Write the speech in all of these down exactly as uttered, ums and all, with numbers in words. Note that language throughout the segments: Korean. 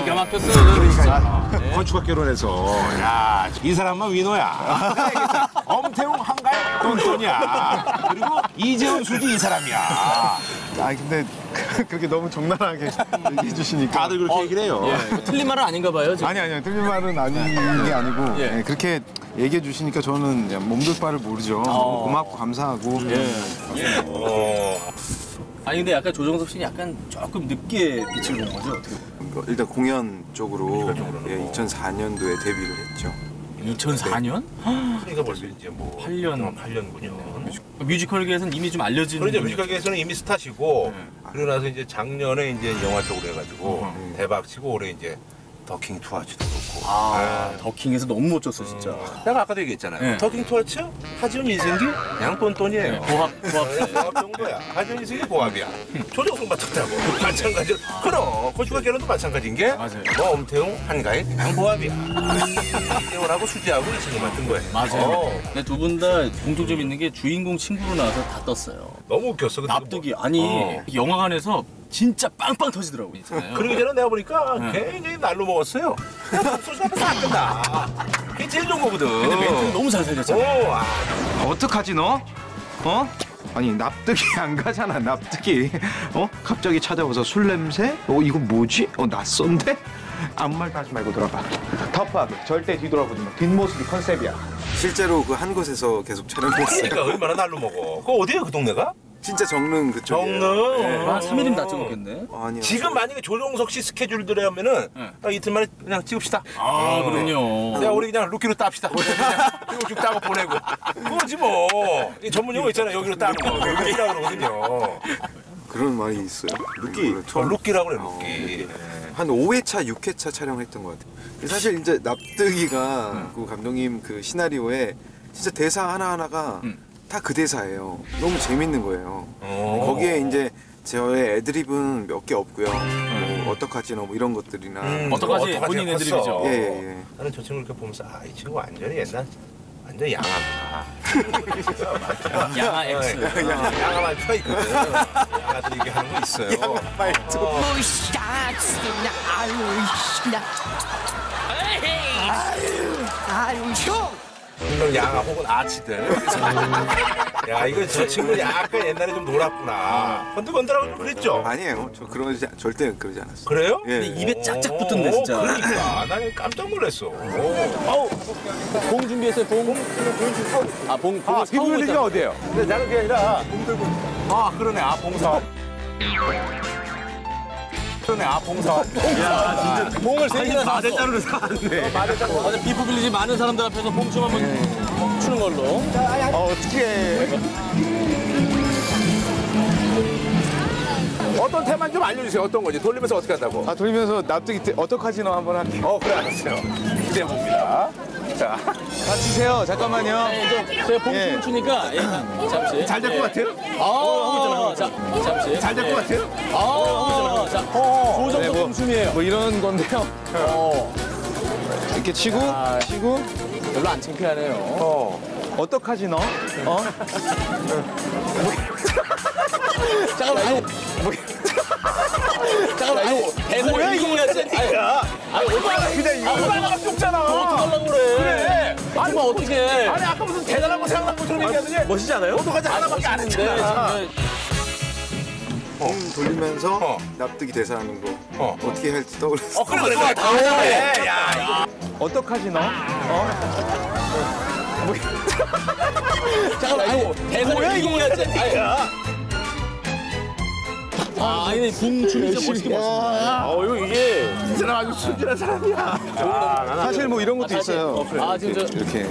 기가 막혔어요. 그러니까 네. 건축학 결혼해서 야, 이 사람만 위너야. 엄태웅 한가위 똔똔이야. 그리고 이재훈 수지 이 사람이야. 아 근데 그렇게 너무 적나라하게 얘기해 주시니까 다들 그렇게 어, 얘기를 해요. 예. 틀린 말은 아닌가 봐요. 지금. 아니 아니요 틀린 말은 아닌 게 아니고 예. 예, 그렇게 얘기해 주시니까 저는 그냥 몸둘 바를 모르죠. 너무 고맙고 감사하고 예. 어. 아니 근데 약간 조정석 씨는 약간 조금 늦게 빛을 본 거죠? 어떻게 보면. 일단 공연 쪽으로 예, 이천사 년도에 데뷔를 했죠. 이천사 년? 그러니까 벌써 이제 뭐 팔 년. 팔 년군요. 뮤지컬계에서는 이미 좀 알려진. 그리고 이제 뮤지컬계에서는 이미 스타시고 네. 그러고 나서 이제 작년에 이제 영화 쪽으로 해가지고 음. 대박 치고 올해 이제 더킹 투아츠도 그렇고. 아, 더킹에서 너무 멋졌어 진짜. 내가 아까도 얘기했잖아요. 네. 더킹 투아츠 하지원 인생기 그냥 똔똔이에요. 네, 보합, 보합. 보합 정도야. 하지원 인생기 보합이야. 조정석 맡았다고. 마찬가지로. 그럼 건축학 결혼도 마찬가지인 게. 맞아요. 뭐 엄태웅 한가위 그냥 보합이야. 이태훈하고 수지하고 이 친구 맡은 거예요. 맞아요. 어. 근데 두 분 다 공통점 있는 게 주인공 친구로 나와서 다 떴어요. 너무 웃겼어. 그때 납득이 아니 어. 영화관에서 진짜 빵빵 터지더라고 있잖아요. 그러기 전에 내가 보니까 네. 굉장히 날로 먹었어요. 소주 앞에서 안 끝나. 그게 제일 좋은 거거든. 근데 멘트 너무 잘 살렸잖아요. 오, 아. 어떡하지 너? 어? 아니 납득이 안 가잖아 납득이. 어? 갑자기 찾아와서 술 냄새? 어 이거 뭐지? 어 낯선데? 아무 말도 하지 말고 들어봐. 터프하게 절대 뒤돌아보지 마. 뒷모습이 컨셉이야. 실제로 그 한 곳에서 계속 촬영했어요. 그러니까 얼마나 날로 먹어. 그거 어디예요, 그 동네가? 진짜 정릉 그쪽이에요. 정릉. 한 삼 일이면 다 찍었겠네. 아니요. 지금 만약에 조정석 씨 스케줄대로면은 네. 딱 이틀 만에 그냥 찍읍시다. 아, 그럼요. 내가 우리 그냥 루키로 땁시다. 그냥 그리고 쭉 따고 보내고. 그거지 뭐. 이 전문 용어 있잖아요. 여기로 따는 거. 루키라고 그러거든요. 그런 말이 있어요. 루키. 처음 루키라고 그래, 루키. 한 오 회차, 육 회차 촬영했던 것 같아요. 사실 이제 납득이가 그 감독님 그 시나리오에 진짜 대사 하나하나가 음. 다 그 대사예요. 너무 재밌는 거예요. 오. 거기에 이제 저의 애드립은 몇 개 없고요. 뭐 어떡하지 너 뭐 이런 것들이나. 음, 어떡하지? 어떡하지? 본인 컸어. 애드립이죠. 예, 예, 예. 나는 저 친구 이렇게 보면서 아, 이 친구 완전히 옛날 완전 양아구나. 양아 X. 어, 양- 양아 말투가 있거든. 양아들이 이게 하는 거 있어요. 양아 말투. 어. 그럼 양아 혹은 아치들. 야, 이거 저 친구 약간 옛날에 좀 놀았구나. 건들건들하고 좀 그랬죠? 아니에요. 저 그러지 않- 절대 그러지 않았어요. 그래요? 예. 근데 입에 짝짝 붙던데 진짜. 오, 그러니까 나 깜짝 놀랐어. 오. 아우, 봉 준비했어요, 봉. 아, 봉, 봉. 아, 피부리가 어디예요? 근데 나는 그게 아니라 봉 들고. 아, 그러네. 아, 봉사. 그러네. 아, 봉사. 야, 진짜. 봉을 세 개나 샀어. 마대자루를 사왔네. 마대자루. 맞아, 비프 빌리지 많은 사람들 앞에서 봉춤 한번 추는 걸로. 어, 어떻게? 어떤 테마인지 좀 알려주세요. 어떤 거지? 돌리면서 어떻게 한다고? 아 돌리면서 납득이 때 어떡하지 너 한번 할게요. 어, 그래, 알았어요. 기대해 봅니다. 자. 주세요. 잠깐만요. 네, 저희 봉춤을 예. 추니까, 예, 잠시. 잘 될 것 같아요? 아, 자, 잠시. 잘 될 것 같아요? 아, 자, 조정석 네, 뭐. 봉춤이에요. 뭐 이런 건데요. 어, 이렇게 치고 치고 별로 안 창피하네요. 어. 어떡하지 너? 어? 잠깐만, 아니, 뭐, 잠깐만, 아니, 대사 뭐야, 이거 해야지. 아니, 야, 아니, 얼마나, 그냥 이거 얼마나 좁잖아. 어떡하려고 그래. 그래. 아니, 뭐, 어떡해. 아니, 아까 무슨 대단한 거 생각난 것처럼 얘기하더니 멋있지 않아요? 어떡하지 하나밖에 안 멋있는데, 했잖아. 지금 음, 돌리면서 어. 납득이 대사하는 거 어. 어떻게 할지 떠올랐어. 어, 그래, 그래, 그래. 다 하자네. 야, 이거. 어떡하지 너? 어? 잠깐만, 아니, 대사를 해야지. 아니, 야. 아, 아니, 봉춤이 진짜 멋있게 봤습니다. 어, 이거 이게 이 사람 아주 순진한 사람이야. 야, 사실 뭐 이런 것도 아, 사실, 있어요. 어, 그래. 아, 지금 저- 이렇게.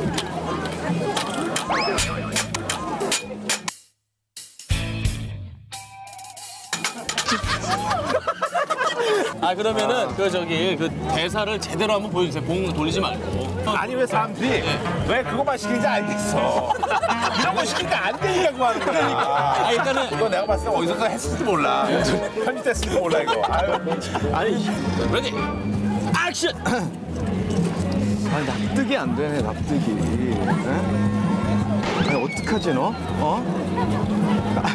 아, 그러면은, 그, 저기, 그, 대사를 제대로 한번 보여주세요. 봉 돌리지 말고. 아니 왜 사람들이 왜 그것만 시키는지 알겠어. 이런 거 시키니까 안 되냐고 하는 거야. 아, 일단은. 이거 내가 봤을 때 어디서 했을지 몰라. 편집됐을지도 몰라 이거. 아유. 아니, 레디, 액션! 아니 납득이 안 되네 납득이. 에? 아니 어떡하지 너? 어?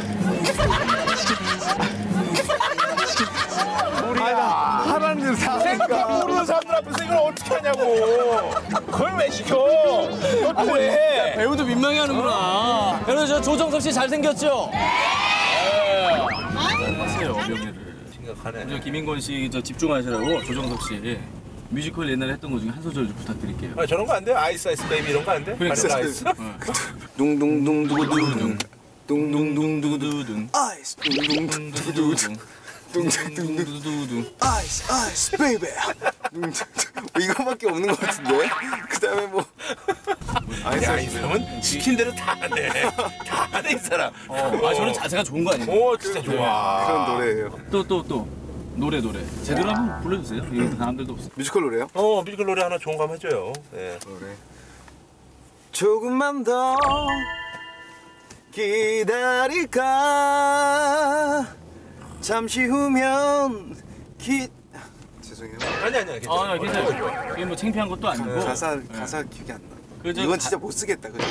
우리야. 하라는 대로 다. 앞에 모르는 사람들 앞에서 이걸 어떻게 하냐고. 그걸 왜 시켜? 너또 왜? 배우도 민망해하는구나. 그래서 저 조정석 씨 잘생겼죠? 네. 하세요 연기를. 심각하네. 저 김인권 씨 저 집중하시라고 조정석 씨 뮤지컬 옛날에 했던 거 중에 한 소절 좀 부탁드릴게요. 아, 저런 거 안 돼? 아이스 아이스 베이비 이런 거 안 돼? 그러니까. 아이스. 둥둥둥두구두둥 둥둥둥두구두둥 아이스 둥둥둥두두둥 둥둥둥두두둥 아이스 아이스 베이비 이거밖에 없는 것 같은데 그다음에 뭐 야, 이 사람은 시킨 대로 다 하네. 다 하네, 이 사람. 아 저는 자세가 좋은 거 아니에요? 오, 진짜 좋아. 그런 노래예요. 또 또 또 노래 노래 제대로 한번 불러주세요. 이거 사람들도 없어. 뮤지컬 노래요? 어, 뮤지컬 노래 하나 좋은 거 한번 해줘요. 네. 노래. 조금만 더 기다릴까 잠시 후면 기 죄송해요. 아니, 아니, 아니. 아, 나 괜찮아요. 이게 뭐 창피한 것도 아니고. 가사 가사 기억이 안 나. 그저 이건 가- 진짜 못 쓰겠다. 그죠?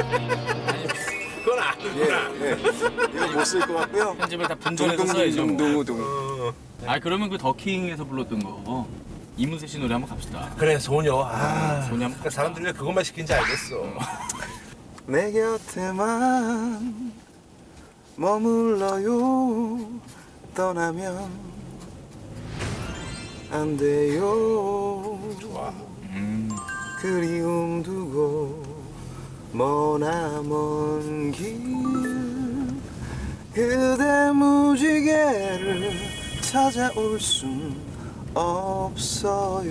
그건 아니구나. 예, 예. 이건 못 쓸 것 같고요. 편집을 다 분절해서 써야죠. 뭐. 둥둥둥둥둥. 아 그러면 그 더킹에서 불렀던 거 이문세 씨 노래 한번 갑시다. 그래, 소녀. 아, 소녀 한번 그러니까 사람들이 왜 그것만 시킨지 알겠어. 내 곁에만 머물러요. 떠나면 안 돼요. 좋아. 그리움 두고 머나먼 길 그대 무지개를 찾아올 순 없어요.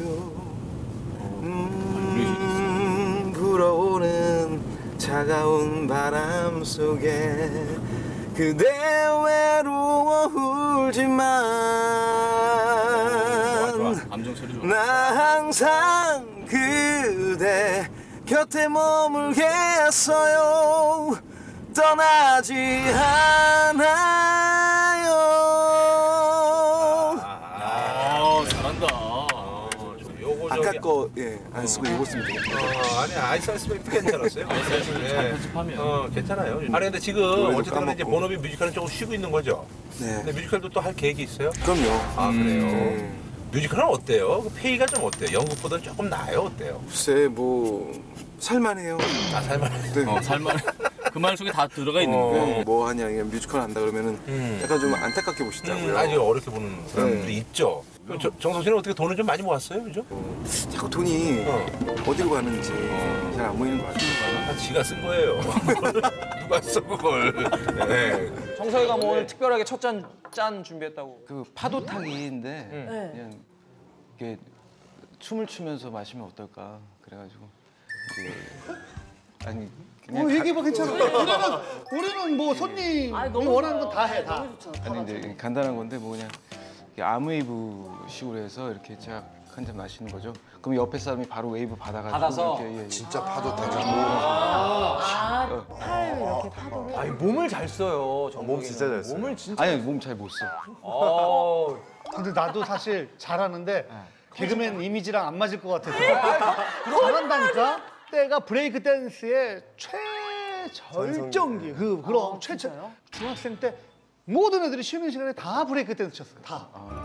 음, 불어오는 차가운 바람 속에 그대 외로워 울지만 좋아. 감정 처리 좋아. 나 항상 그대 곁에 머물겠어요. 떠나지 않아요. 아 잘한다. 어, 요거 아까 저기. 거 예 안 쓰고 이거 쓰면 되겠다. 어, 아니, 아이스 아이스 베이비 괜찮았어요. 아이스 아이스 베이비 잘 편집하면. 어, 괜찮아요. 아니, 근데 지금 노래도 어쨌든 간에 이제 까먹고. 본업이 뮤지컬은 조금 쉬고 있는 거죠. 네. 근데 뮤지컬도 또 할 계획이 있어요? 그럼요. 아, 그래요? 네. 뮤지컬은 어때요? 그 페이가 좀 어때요? 연극보다는 조금 나아요? 어때요? 글쎄 뭐 살만해요. 아, 살만해. 네. 어, 살만 그 말 속에 다 들어가 있는 어. 거예요. 네, 뭐 하냐 그냥 뮤지컬 한다 그러면은 음. 약간 좀 안타깝게 보시더라고요. 음, 아주 어렵게 보는 사람들이 네. 있죠. 그럼 저- 정석 씨는 어떻게 돈을 좀 많이 모았어요? 그죠? 자꾸 돈이 어. 어디로 가는지 잘 안 보이는 것 같아요. 아, 지가 쓴 거예요. 누가 써 그걸. 네. 정석이가 뭐 오늘 특별하게 첫 잔 짠 준비했다고. 그 파도 타기인데 네. 그냥 이게 춤을 추면서 마시면 어떨까 그래가지고 이제 아니 그냥 뭐 얘기해봐 괜찮아. 우리는 우리는 뭐 손님이 원하는 건 다 해 다. 아니 이제 간단한 건데 뭐 그냥 이렇게 암웨이브 식으로 해서 이렇게 쫙 한 잔 마시는 거죠. 그럼 옆에 사람이 바로 웨이브 받아가지고 받아서? 이렇게 예, 예. 진짜 파도 타기. 아, 팔 이렇게 파도를. 아니 몸을 잘 써요. 몸 진짜 잘 써요. 몸을 진짜. 아니 몸 잘 못 써. 어. 근데 나도 사실 잘하는데 개그맨 이미지랑 안 맞을 것 같아서 잘한다니까. 때가 브레이크 댄스의 최절정기 그 그럼 최초 중학생 때 모든 애들이 쉬는 시간에 다 브레이크 댄스 쳤어 다.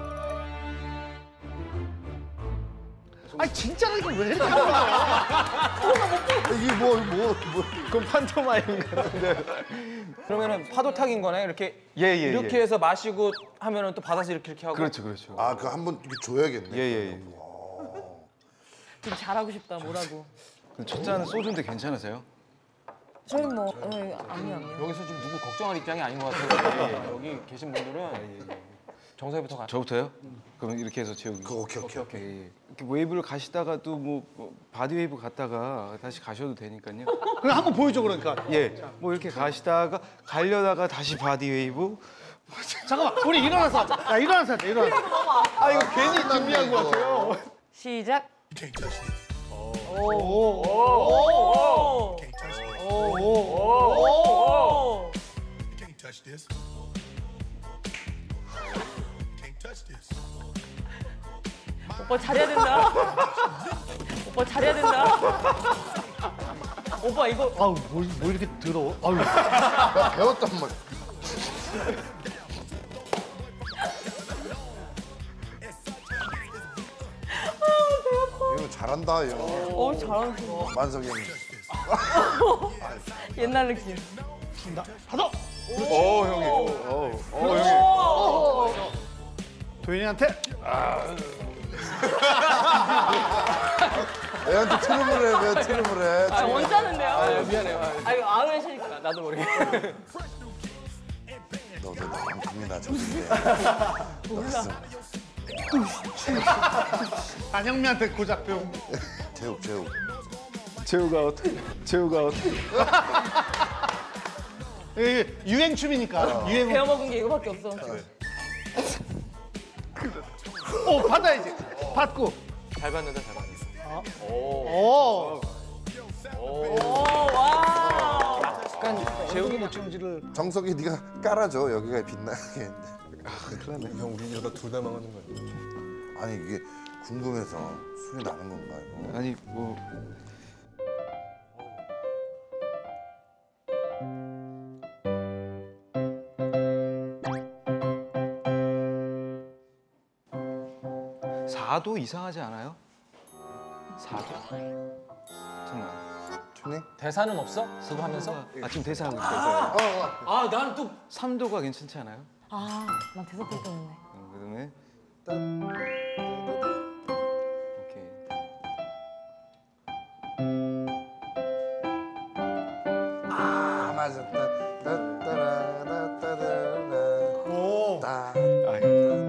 아니 진짜라니까 왜 이렇게 하는 거야? 이게 뭐, 뭐, 뭐. 그럼 판토마임 같은데. 그러면은 파도 타기인 거네. 이렇게 예, 예, 이렇게 예. 해서 마시고 하면은 또 받아서 이렇게 이렇게 하고. 그렇죠 그렇죠. 아, 그 한 번 줘야겠네. 예예 예. 좀 잘하고 싶다, 뭐라고. 첫 잔은 소주인데 괜찮으세요? 저희 뭐, 어, 아니, 아니. 여기서 지금 누구 걱정할 입장이 아닌 것 같아요. 여기 계신 분들은 정석이부터 가. 저부터요? 그럼 이렇게 해서 채우기. 그, 오케이, 오케이. 오케이. 예, 예. 이렇게 웨이브를 가시다가도 뭐, 뭐 바디 웨이브 갔다가 다시 가셔도 되니까요. 그냥 한번 보여줘 그러니까. 예, 뭐 이렇게 가시다가 가려다가 다시 바디 웨이브. 잠깐만 우리 일어나서 하자. 야 일어나서 하자 일어나서. 아 이거 괜히 준비한 것 같아요. 시작. Can't touch this. Can't touch this. 오빠 잘해야 된다. 오빠 잘해야 된다. 오빠 이거 아우 뭐, 뭐 이렇게 더러워? 아유. 나 배웠단 말. 잘한다 형. 어 잘하는 만석이 형. 옛날 느낌. 준다. 받아. 어 형이. 어, 어 형이. 오. 도현이한테. 애한테 트름을 해, 왜 트름을 해? 아 원짜는데요? 아, 미안해요. 아 이거 아우의 시니까. 나도 모르게. 너도 너무 나졌는데. 몰라. 안영미한테 고작 배운. 제욱, 제욱. 제우가 어떻게? 제우가 어떻게? 예, 유행 춤이니까. 유행. 배워먹은 게 이거밖에 없어. 오 받아야지. 받고. 잘 봤는데 잘 봤는데. 오. 오 와. 약간 재욱이 목청지를. 정석이 네가 깔아줘 여기가 빛나게. 큰일났네. 형 우리 이러다 둘 다 망하는 거야. 아니 이게 궁금해서 술이 나는 건가 이거? 아니 뭐. 사도 이상하지 않아요? 사도? 정말. 튜닝? 대사는 없어? 그거 하면서? 아 지금 대사하고 있어요. 아, 난 또 삼도가 괜찮지 않아요? 아, 난 대사 뺐었네. 그다음에 오케이. 아 맞아. 따따라따따라라. 오. 따. 아이.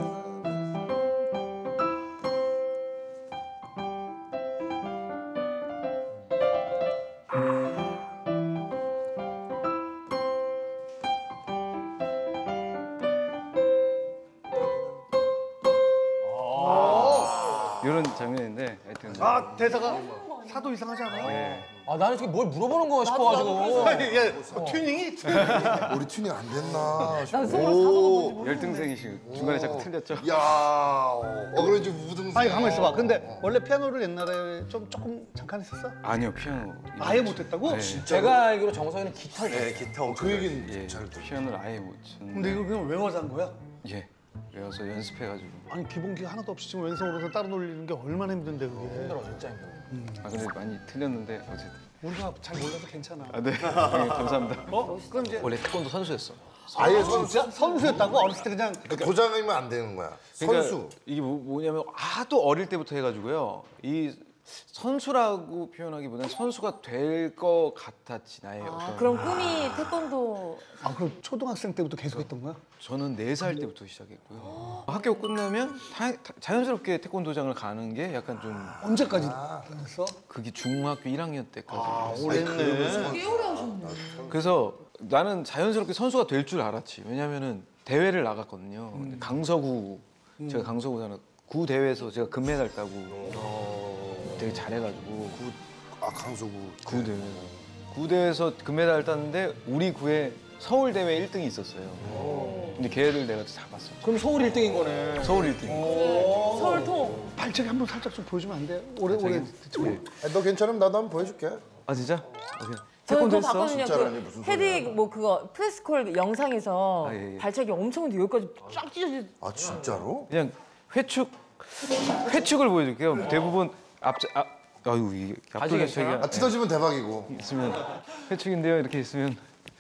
이런 장면인데 하여튼 아 대사가 사도 이상하지 않아요? 네. 아, 나는 저게 뭘 물어보는 거야 싶어가지고. 아니, 예, 튜닝이? 우리 튜닝 안 됐나? 난 속으로 사도가 뭔지 열등생이시고 중간에 자꾸 틀렸죠? 야, 어 그런지 무등생. 아니 가만 있어봐. 근데 원래 피아노를 옛날에 좀 조금 잠깐 했었어? 아니요 피아노 아예 못했다고? 네. 제가 알기로 정서이는 기타를 네, 기타. 그 얘기는 예, 잘 돼. 피아노를 아예 못 쳤는데 근데 이거 그냥 외워서 한 거야? 예 외워서 연습해가지고 아니 기본기가 하나도 없이 지금 왼손으로서 따로 놀리는 게 얼마나 힘든데 그게. 힘들어, 진짜 힘들어. 아 근데 많이 틀렸는데 어쨌든 우리가 잘 몰라서 괜찮아. 아, 네 형님, 감사합니다. 어? 그럼 이제 원래 태권도 선수였어. 아예 진짜 선수였다고? 어렸을 때 그냥 도장이면 안 되는 거야. 그러니까 선수. 이게 뭐, 뭐냐면 하도 어릴 때부터 해가지고요. 이 선수라고 표현하기보다는 선수가 될 것 같았지 나의 아, 어떤. 그럼 꿈이 태권도. 아 그럼 초등학생 때부터 계속 했던 거야? 저는 네 살 때부터 시작했고요. 학교 끝나면 다- 다- 자연스럽게 태권도장을 가는 게 약간 좀 언제까지 했어? 그게 중학교 일 학년 때까지. 아, 했어요. 오래했네. 꽤 오래 하셨네. 그래서 나는 자연스럽게 선수가 될 줄 알았지. 왜냐면은 대회를 나갔거든요. 근데 강서구 제가 강서구 사는 구 대회에서 제가 금메달 따고 되게 잘해가지고 아 강서구. 구 대회 구 대회에서 금메달 땄는데 우리 구에 서울 대회 일 등이 있었어요. 근데 걔를 내가 잡았어. 그럼 서울 일 등인 거네. 서울 일 등. 서울통. 발차기 한번 살짝 좀 보여주면 안 돼? 오래 오래 듣지 마. 아, 너 괜찮으면 나도 한번 보여줄게. 아 진짜? 오케이. 저는 그거 했어? 봤거든요. 진짜라니, 그 무슨 소리야. 헤드 뭐 그거 프레스콜 영상에서 아, 예, 예. 발차기 엄청 근데 여기까지 쫙 찢어져. 아 진짜로? 그냥 회축 회축을 보여줄게요. 대부분 앞자 아, 아유 이 앞돌 회축이 아 뜯어지면 대박이고. 있으면 회축인데요. 이렇게 있으면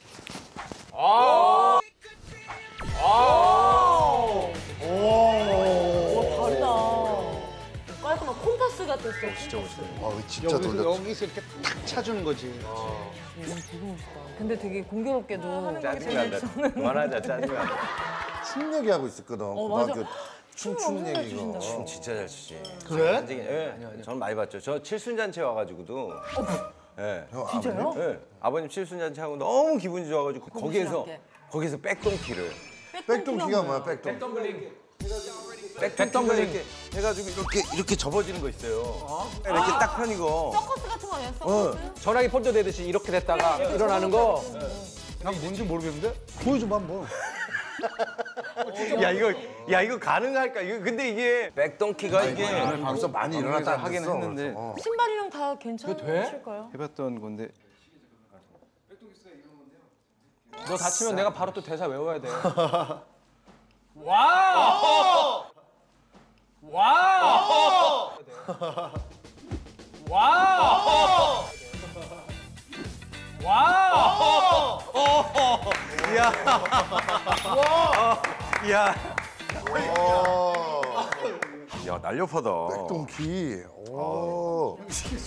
와 다르다. 깔끔한 콤파스 같았어. 진짜 아 진짜 여기서 돌렸지. 여기서 이렇게 탁 차주는 거지. 근데 되게 공교롭게도 짜증난다. 그만하자 짜증난다. 춤 얘기하고 있었거든. 어, 맞아. 고등학교 춤 춤을 추는 엄청 잘 얘기가. 추신다. 춤 진짜 잘 추지. 그래? 완전히, 예. 저는 많이 봤죠. 저 칠순잔치 와가지고도. 예. 형, 진짜요? 예. 아버님 칠순잔치 하고 너무 기분이 좋아가지고 거기에서 함께. 거기서 백동키를 백동기가 뭐야 백동. 백동키를 이렇게 해가지고 이렇게 이렇게 접어지는 거 있어요. 이렇게 딱 펴니고. 서커스 같은 거 아니야? 서커스? 전화기 폴더 되듯이 이렇게 됐다가 일어나는 거. 난 뭔지 모르겠는데? 보여줘봐 한번. 야 이거 야 이거 가능할까? 이거 근데 이게 백동키가 이게 벌써 많이 일어났다 안 하긴 됐어. 했는데. 그래서. 어. 신발이랑 다 괜찮으실까요? 해봤던 건데 너 다치면 내가 바로 또 대사 외워야 돼. 와우! 와우! 와우! 와우! 이야. 이야. 야, 날렵하다. 백동기. 오.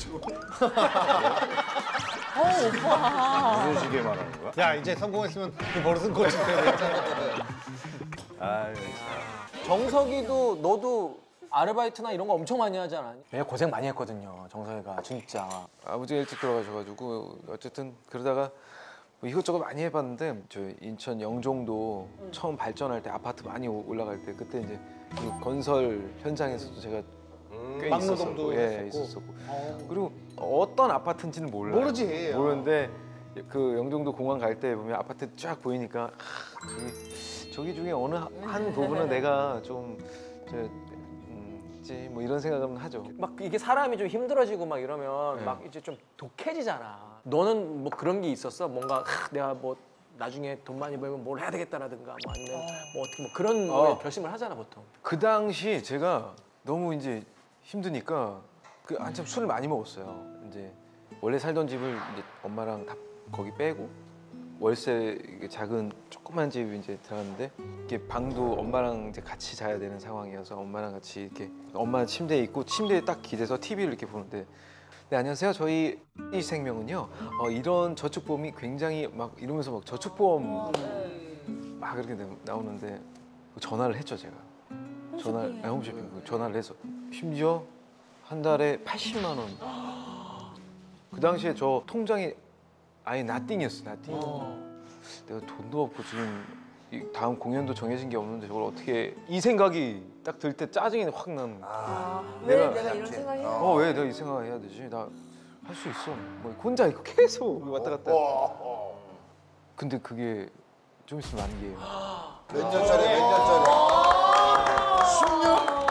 어, 오빠. 무슨 시계 말하는 거야? 야 이제 성공했으면 그 버릇은 고칠 때야. 아유. 정석이도 너도 아르바이트나 이런 거 엄청 많이 하잖아. 얘 고생 많이 했거든요, 정석이가 진짜. 아버지가 일찍 돌아가셔가지고 어쨌든 그러다가 뭐 이것저것 많이 해봤는데 저 인천 영종도 처음 발전할 때 아파트 많이 오- 올라갈 때 그때 이제 그 건설 현장에서도 제가 꽤 막노동도 있었었고, 예, 했었고. 있었었고 그리고 어떤 아파트인지는 몰라요. 모르지. 모르는데 그 영종도 공항 갈 때 보면 아파트 쫙 보이니까 아, 저기 저기 중에 어느 한 부분은 내가 좀 저, 음, 있지 뭐 이런 생각은 하죠. 막 이게 사람이 좀 힘들어지고 막 이러면 네. 막 이제 좀 독해지잖아. 너는 뭐 그런 게 있었어? 뭔가 하, 내가 뭐 나중에 돈 많이 벌면 뭘 해야 되겠다라든가 뭐 아니면 뭐 어떻게 뭐 그런 어. 거에 결심을 하잖아 보통. 그 당시 제가 너무 이제 힘드니까 그 한참 술을 많이 먹었어요. 이제 원래 살던 집을 이제 엄마랑 다 거기 빼고 월세 이게 작은 조그만 집 이제 들어갔는데 이게 방도 엄마랑 이제 같이 자야 되는 상황이어서 엄마랑 같이 이렇게 엄마 침대에 있고 침대에 딱 기대서 티비를 이렇게 보는데 네 안녕하세요 저희 이 생명은요 어, 이런 저축보험이 굉장히 막 이러면서 막 저축보험 막 그렇게 나- 나오는데 전화를 했죠 제가. 전화를 아, 홈쇼핑 전화를 해서 심지어 한 달에 팔십만 원. 그 당시에 저 통장이 아예 나띵이었어 나띵. 내가 돈도 없고 지금 이 다음 공연도 정해진 게 없는데 저걸 어떻게 이 생각이 딱 들 때 짜증이 확 나는 거야. 아, 왜 내가- 내가 이런 생각을 해야 어 왜 내가 이 생각을 해야 되지? 나 할 수 있어. 뭐 혼자 있고 계속 왔다 갔다. 근데 그게 좀 있으면 만기예요. 몇 년짜리 몇 년짜리. 십 년.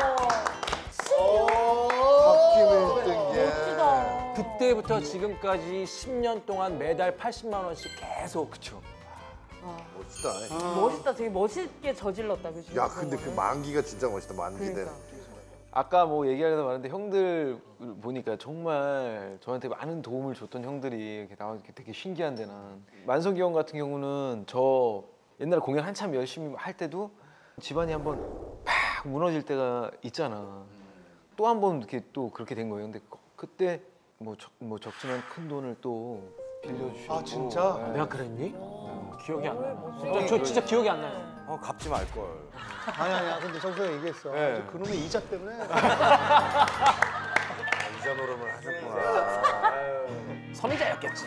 홧김에 있던 게. 멋지다. 그때부터 지금까지 십 년 동안 매달 팔십만 원씩 계속. 그쵸. 멋있다. 멋있다. 되게 멋있게 저질렀다. 그지? 야 근데 그 만기가 진짜 멋있다. 만기는. 그러니까. 아까 뭐 얘기하려다 말았는데 형들 보니까 정말 저한테 많은 도움을 줬던 형들이 이렇게 나와서 되게 신기한데 난 만석이 형 같은 경우는 저 옛날에 공연 한참 열심히 할 때도 집안이 한번 팍 무너질 때가 있잖아. 또 한 번 이렇게 또 그렇게 된 거예요. 근데 그때 뭐, 적, 뭐 적지만 큰 돈을 또 빌려주시고. 아, 진짜? 네. 내가 그랬니? 기억이 안 나. 진짜 저 진짜 기억이 안 나요. 어, 갚지 말걸. 아니 아니야. 근데 정수가 얘기했어. 네. 그놈의 이자 때문에. 이자 노름을 하셨구나. 섬이자였겠지.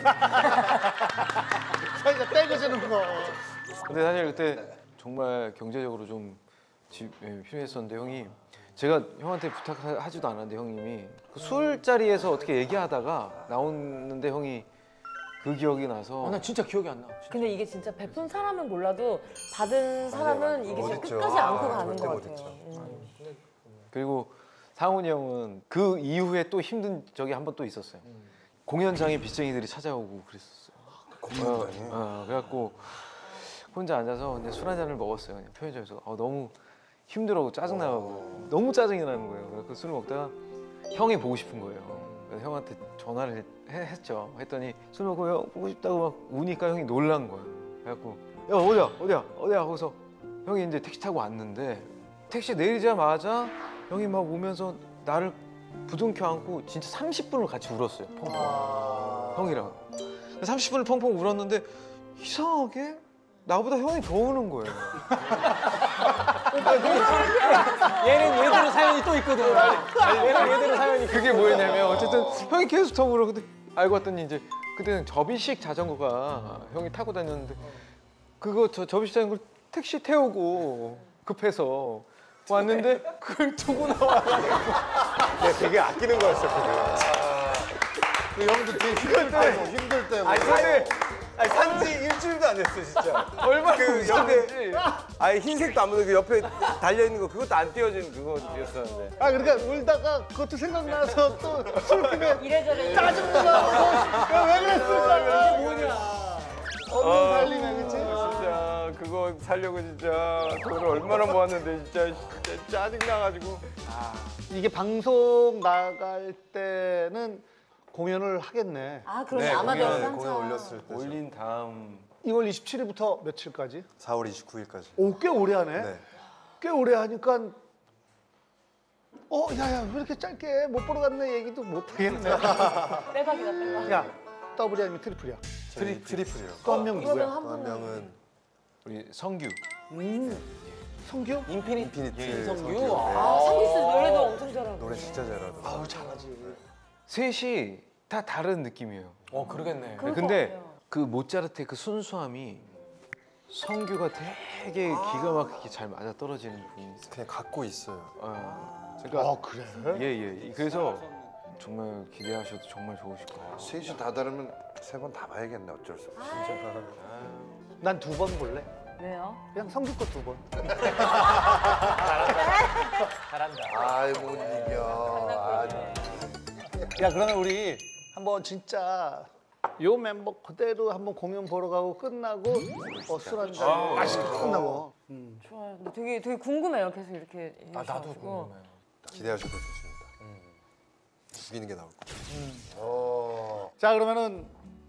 자기가 떼거지는 거. 근데 사실 그때 정말 경제적으로 좀 집, 예, 필요했었는데 형이 제가 형한테 부탁하지도 않았는데 형님이 그 술자리에서 어떻게 얘기하다가 나오는데 형이 그 기억이 나서 아, 나 진짜 기억이 안 나. 진짜. 근데 이게 진짜 베푼 사람은 몰라도 받은 사람은 이게 진짜 못했죠. 끝까지 안고 아, 가는 절대 것 같아요. 못했죠. 음. 그리고 상훈이 형은 그 이후에 또 힘든 적이 한 번 또 있었어요. 공연장에 빚쟁이들이 찾아오고 그랬었어요. 공연장에? 어, 어, 그래갖고 혼자 앉아서 그냥 술 한 잔을 먹었어요. 그냥 편의점에서 어, 너무 힘들어 짜증나고 너무 짜증이 나는 거예요. 그래서 술을 먹다가 형이 보고 싶은 거예요. 그래서 형한테 전화를 했, 했죠. 했더니 술 먹고 형 보고 싶다고 막 우니까 형이 놀란 거예요. 그래갖고 야 어디야 어디야 어디야 하고서 형이 이제 택시 타고 왔는데 택시 내리자마자 형이 막 오면서 나를 부둥켜 안고 진짜 삼십 분을 같이 울었어요. 펑펑. 형이랑. 삼십 분을 펑펑 울었는데 이상하게 나보다 형이 더 우는 거예요. 얘는 얘들의 사연이 또 있거든. 얘는 얘들의 사연이. 그게 뭐였냐면 어쨌든 형이 계속 더 울어. 근데 알고 봤더니 이제 그때는 접이식 자전거가 형이 타고 다녔는데 그거 저 접이식 자전거 택시 태우고 급해서 왔는데 그걸 두고 나와가지고 내가 되게 아끼는 거였었거든. 그 형도 되게 힘들 때 힘들 때. 아니, 근데 아니, 산지 일주일도 안 됐어, 진짜. 얼마나 그 웃겼는지. 옆에, 아니, 흰색도 안 묻어, 그 옆에 달려있는 거, 그것도 안 띄워진 그거였었는데. 아 그러니까 울다가 그것도 생각나서 또 술김에 이래저래 짜증나서 왜 그랬을까? 이게 뭐냐? 없는 살림에 그치? 진짜, 그거 살려고 진짜 돈을 얼마나 모았는데, 진짜, 진짜 짜증나가지고. 이게 방송 나갈 때는 공연을 하겠네. 아, 그러네. 아마데우스 공연, 한참. 공연 올렸을 때. 올린 다음 이월 이십칠일부터 며칠까지? 사월 이십구일까지. 오, 꽤 오래 하네. 네. 꽤 오래 하니까 어, 야야 왜 이렇게 짧게 못 보러 갔네 얘기도 못 하겠네. 빼박이다, 빼박. 야, 더블이 아니면 트리플이야? 트리, 트리플이요. 또 한 명 누구야? 그러면 한 또 한 분은 명은 우리 성규. 음, 성규? 인피니트 인피니트 성규. 아, 성규 씨 노래도 엄청 잘하고. 노래 진짜 잘하더라고요. 아우 잘하지. 셋이 다 다른 느낌이에요. 어, 그러겠네. 그럴 것 근데 같아요. 그 모차르트의 그 순수함이 성규가 되게 기가 막히게 잘 맞아 떨어지는 부분이 있어요. 그냥 갖고 있어요. 어. 아 그러니까 그래? 예예. 그래서 정말 기대하셔도 정말 좋으실 거예요. 셋이 다 다르면 세 번 다 봐야겠네. 어쩔 수 없이. 난 두 번 볼래. 왜요? 그냥 성규 거 두 번. 잘한다. 아이 못 이겨. 아, 야 그러면 우리 한번 진짜 요 멤버 그대로 한번 공연 보러 가고 끝나고 어, 술 한잔 맛있게 끝나고. 음. 좋아요. 근데 되게 되게 궁금해요. 계속 이렇게. 아, 나도 해주셔가지고. 궁금해요. 기대하셔도 좋습니다. 죽이는 게 나올 거예요. 어. 자 그러면은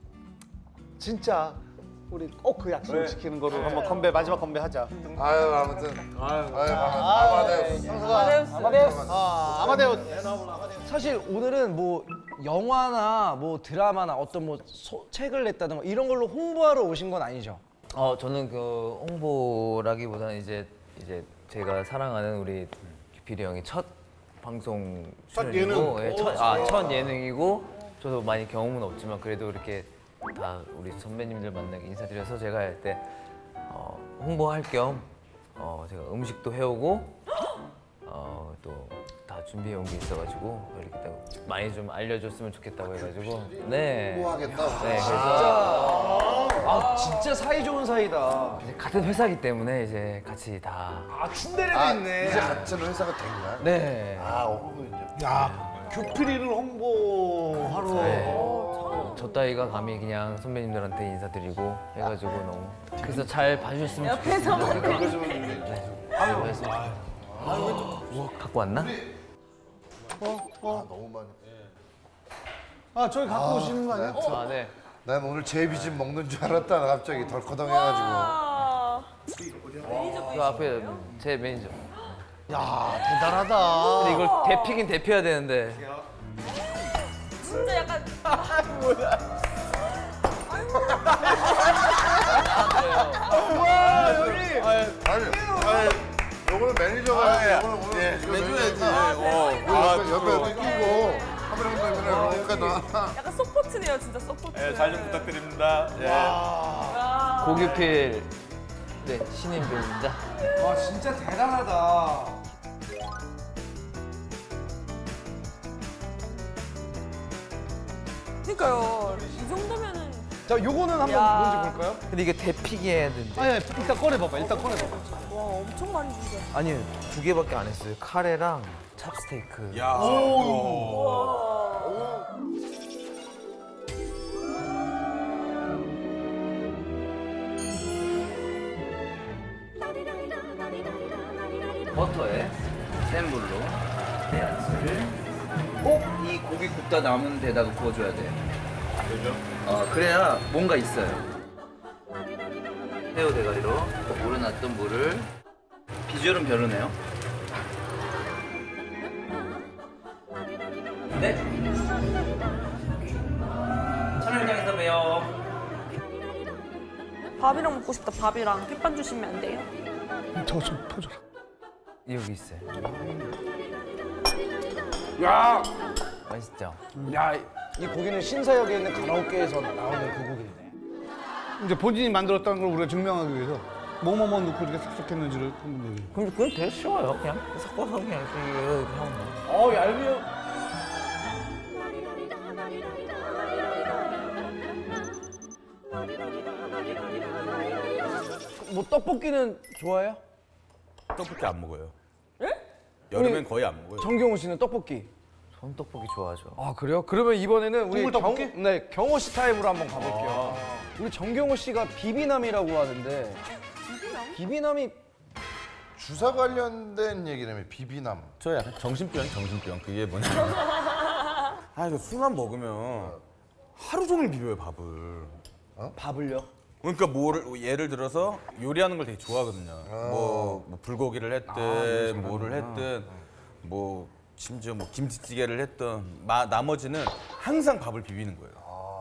진짜 우리 꼭 그 약속 지키는 거로 한번 건배 마지막 건배 하자. 아유 아무튼. 아유 아마데우스. 아마데우스. 아마데우스. 아 아마데우스. 사실 오늘은 뭐 영화나 뭐 드라마나 어떤 뭐 소, 책을 냈다든가 이런 걸로 홍보하러 오신 건 아니죠? 어 저는 그 홍보라기보다는 이제 이제 제가 사랑하는 우리 규필이 형이 첫 방송 첫 출연이고, 예능. 예, 첫, 아, 첫 예능이고 저도 많이 경험은 없지만 그래도 이렇게 다 우리 선배님들 만나게 인사드려서 제가 할 때 어, 홍보할 겸 어, 제가 음식도 해오고 어, 또 다 준비해 온 게 있어가지고 이렇게 또 많이 좀 알려줬으면 좋겠다고 해가지고 네. 홍보하겠다. 네 그래서 아 진짜 사이 좋은 사이다. 이제 같은 회사기 때문에 이제 같이 다 아 춘대레도 아, 있네. 이제 같은 회사가 된 거야? 네. 아, 어, 이제. 야 규필이를 홍보하러. 네. 저 따위가 감히 그냥 선배님들한테 인사드리고 해가지고 너무 그래서 잘 봐주셨으면 옆에서 좋겠습니다. 네. 아유, 우와, 갖고 왔나? 어? 어? 아, 너무 많이. 아 저기 갖고 오시는 거 아니야? 난, 아, 네. 난 오늘 제비집 먹는 줄 알았다. 갑자기 덜커덩해가지고. 아, 그 앞에 제 매니저. 야 대단하다. 근데 이걸 대피긴 대피해야 되는데. 진짜 약간. 와 여기. 아니, 아니, 요거는 매니저가 요거는 오늘 이거 해줘야지. 어, 아, 옆에 옆에 끼고 카메라 감독님이랑 이렇게 나. 약간 서포트네요, 진짜 서포트. 네, 잘 좀 부탁드립니다. 예. 와. 고규필 네 신인 배우입니다. 와 진짜 대단하다. 그러니까요. 이 정도면은. 자 요거는 한번 야. 뭔지 볼까요? 근데 이게 대피기 해야 되는데. 아니 일단 꺼내봐봐. 일단 꺼내봐봐. 와, 엄청 많이 주죠. 아니요 두 개밖에 안 했어요. 카레랑 찹스테이크. 야. 버터에 센 불로 대야채를 꼭 이 고기 굽다 남은 데다가 구워줘야 돼. 그죠? 어 그래야 뭔가 있어요. 새우 대가리로 우러났던 물을 비주얼은 별로네요. 네. 촬영장에서 봬요. 밥이랑 먹고 싶다, 밥이랑. 햇반 주시면 안 돼요? 저좀 퍼줘. 여기 있어요. 야, 맛있죠? 야, 이 고기는 신사역에 있는 가라오케에서 나오는 그 고기네. 이제 본인이 만들었다는 걸 우리가 증명하기 위해서 뭐뭐뭐 넣고 이렇게 삭삭했는지를 한번 얘기해. 근데 그건 되게 쉬워요. 그냥 섞어서 그냥 이렇게 이렇게 하면 돼요. 어 얄미워. 뭐 떡볶이는 좋아해요? 떡볶이 안 먹어요. 예? 여름엔 우리 거의 안 먹어요. 정경호 씨는 떡볶이. 전 떡볶이 좋아하죠. 아 그래요? 그러면 이번에는 우리 국물 떡볶이? 경, 네 경호 씨 타입으로 한번 가볼게요. 우리 정경호 씨가 비비남이라고 하는데 비비남이 주사 관련된 얘기라며 비비남. 저 약간 정신병, 정신병. 그게 뭐냐. 아 이거 술만 먹으면 하루 종일 비벼요 밥을. 어? 밥을요? 그러니까 뭐를 예를 들어서 요리하는 걸 되게 좋아하거든요. 뭐, 뭐 불고기를 했든 뭐를 했든 뭐 심지어 뭐 김치찌개를 했든 마, 나머지는 항상 밥을 비비는 거예요.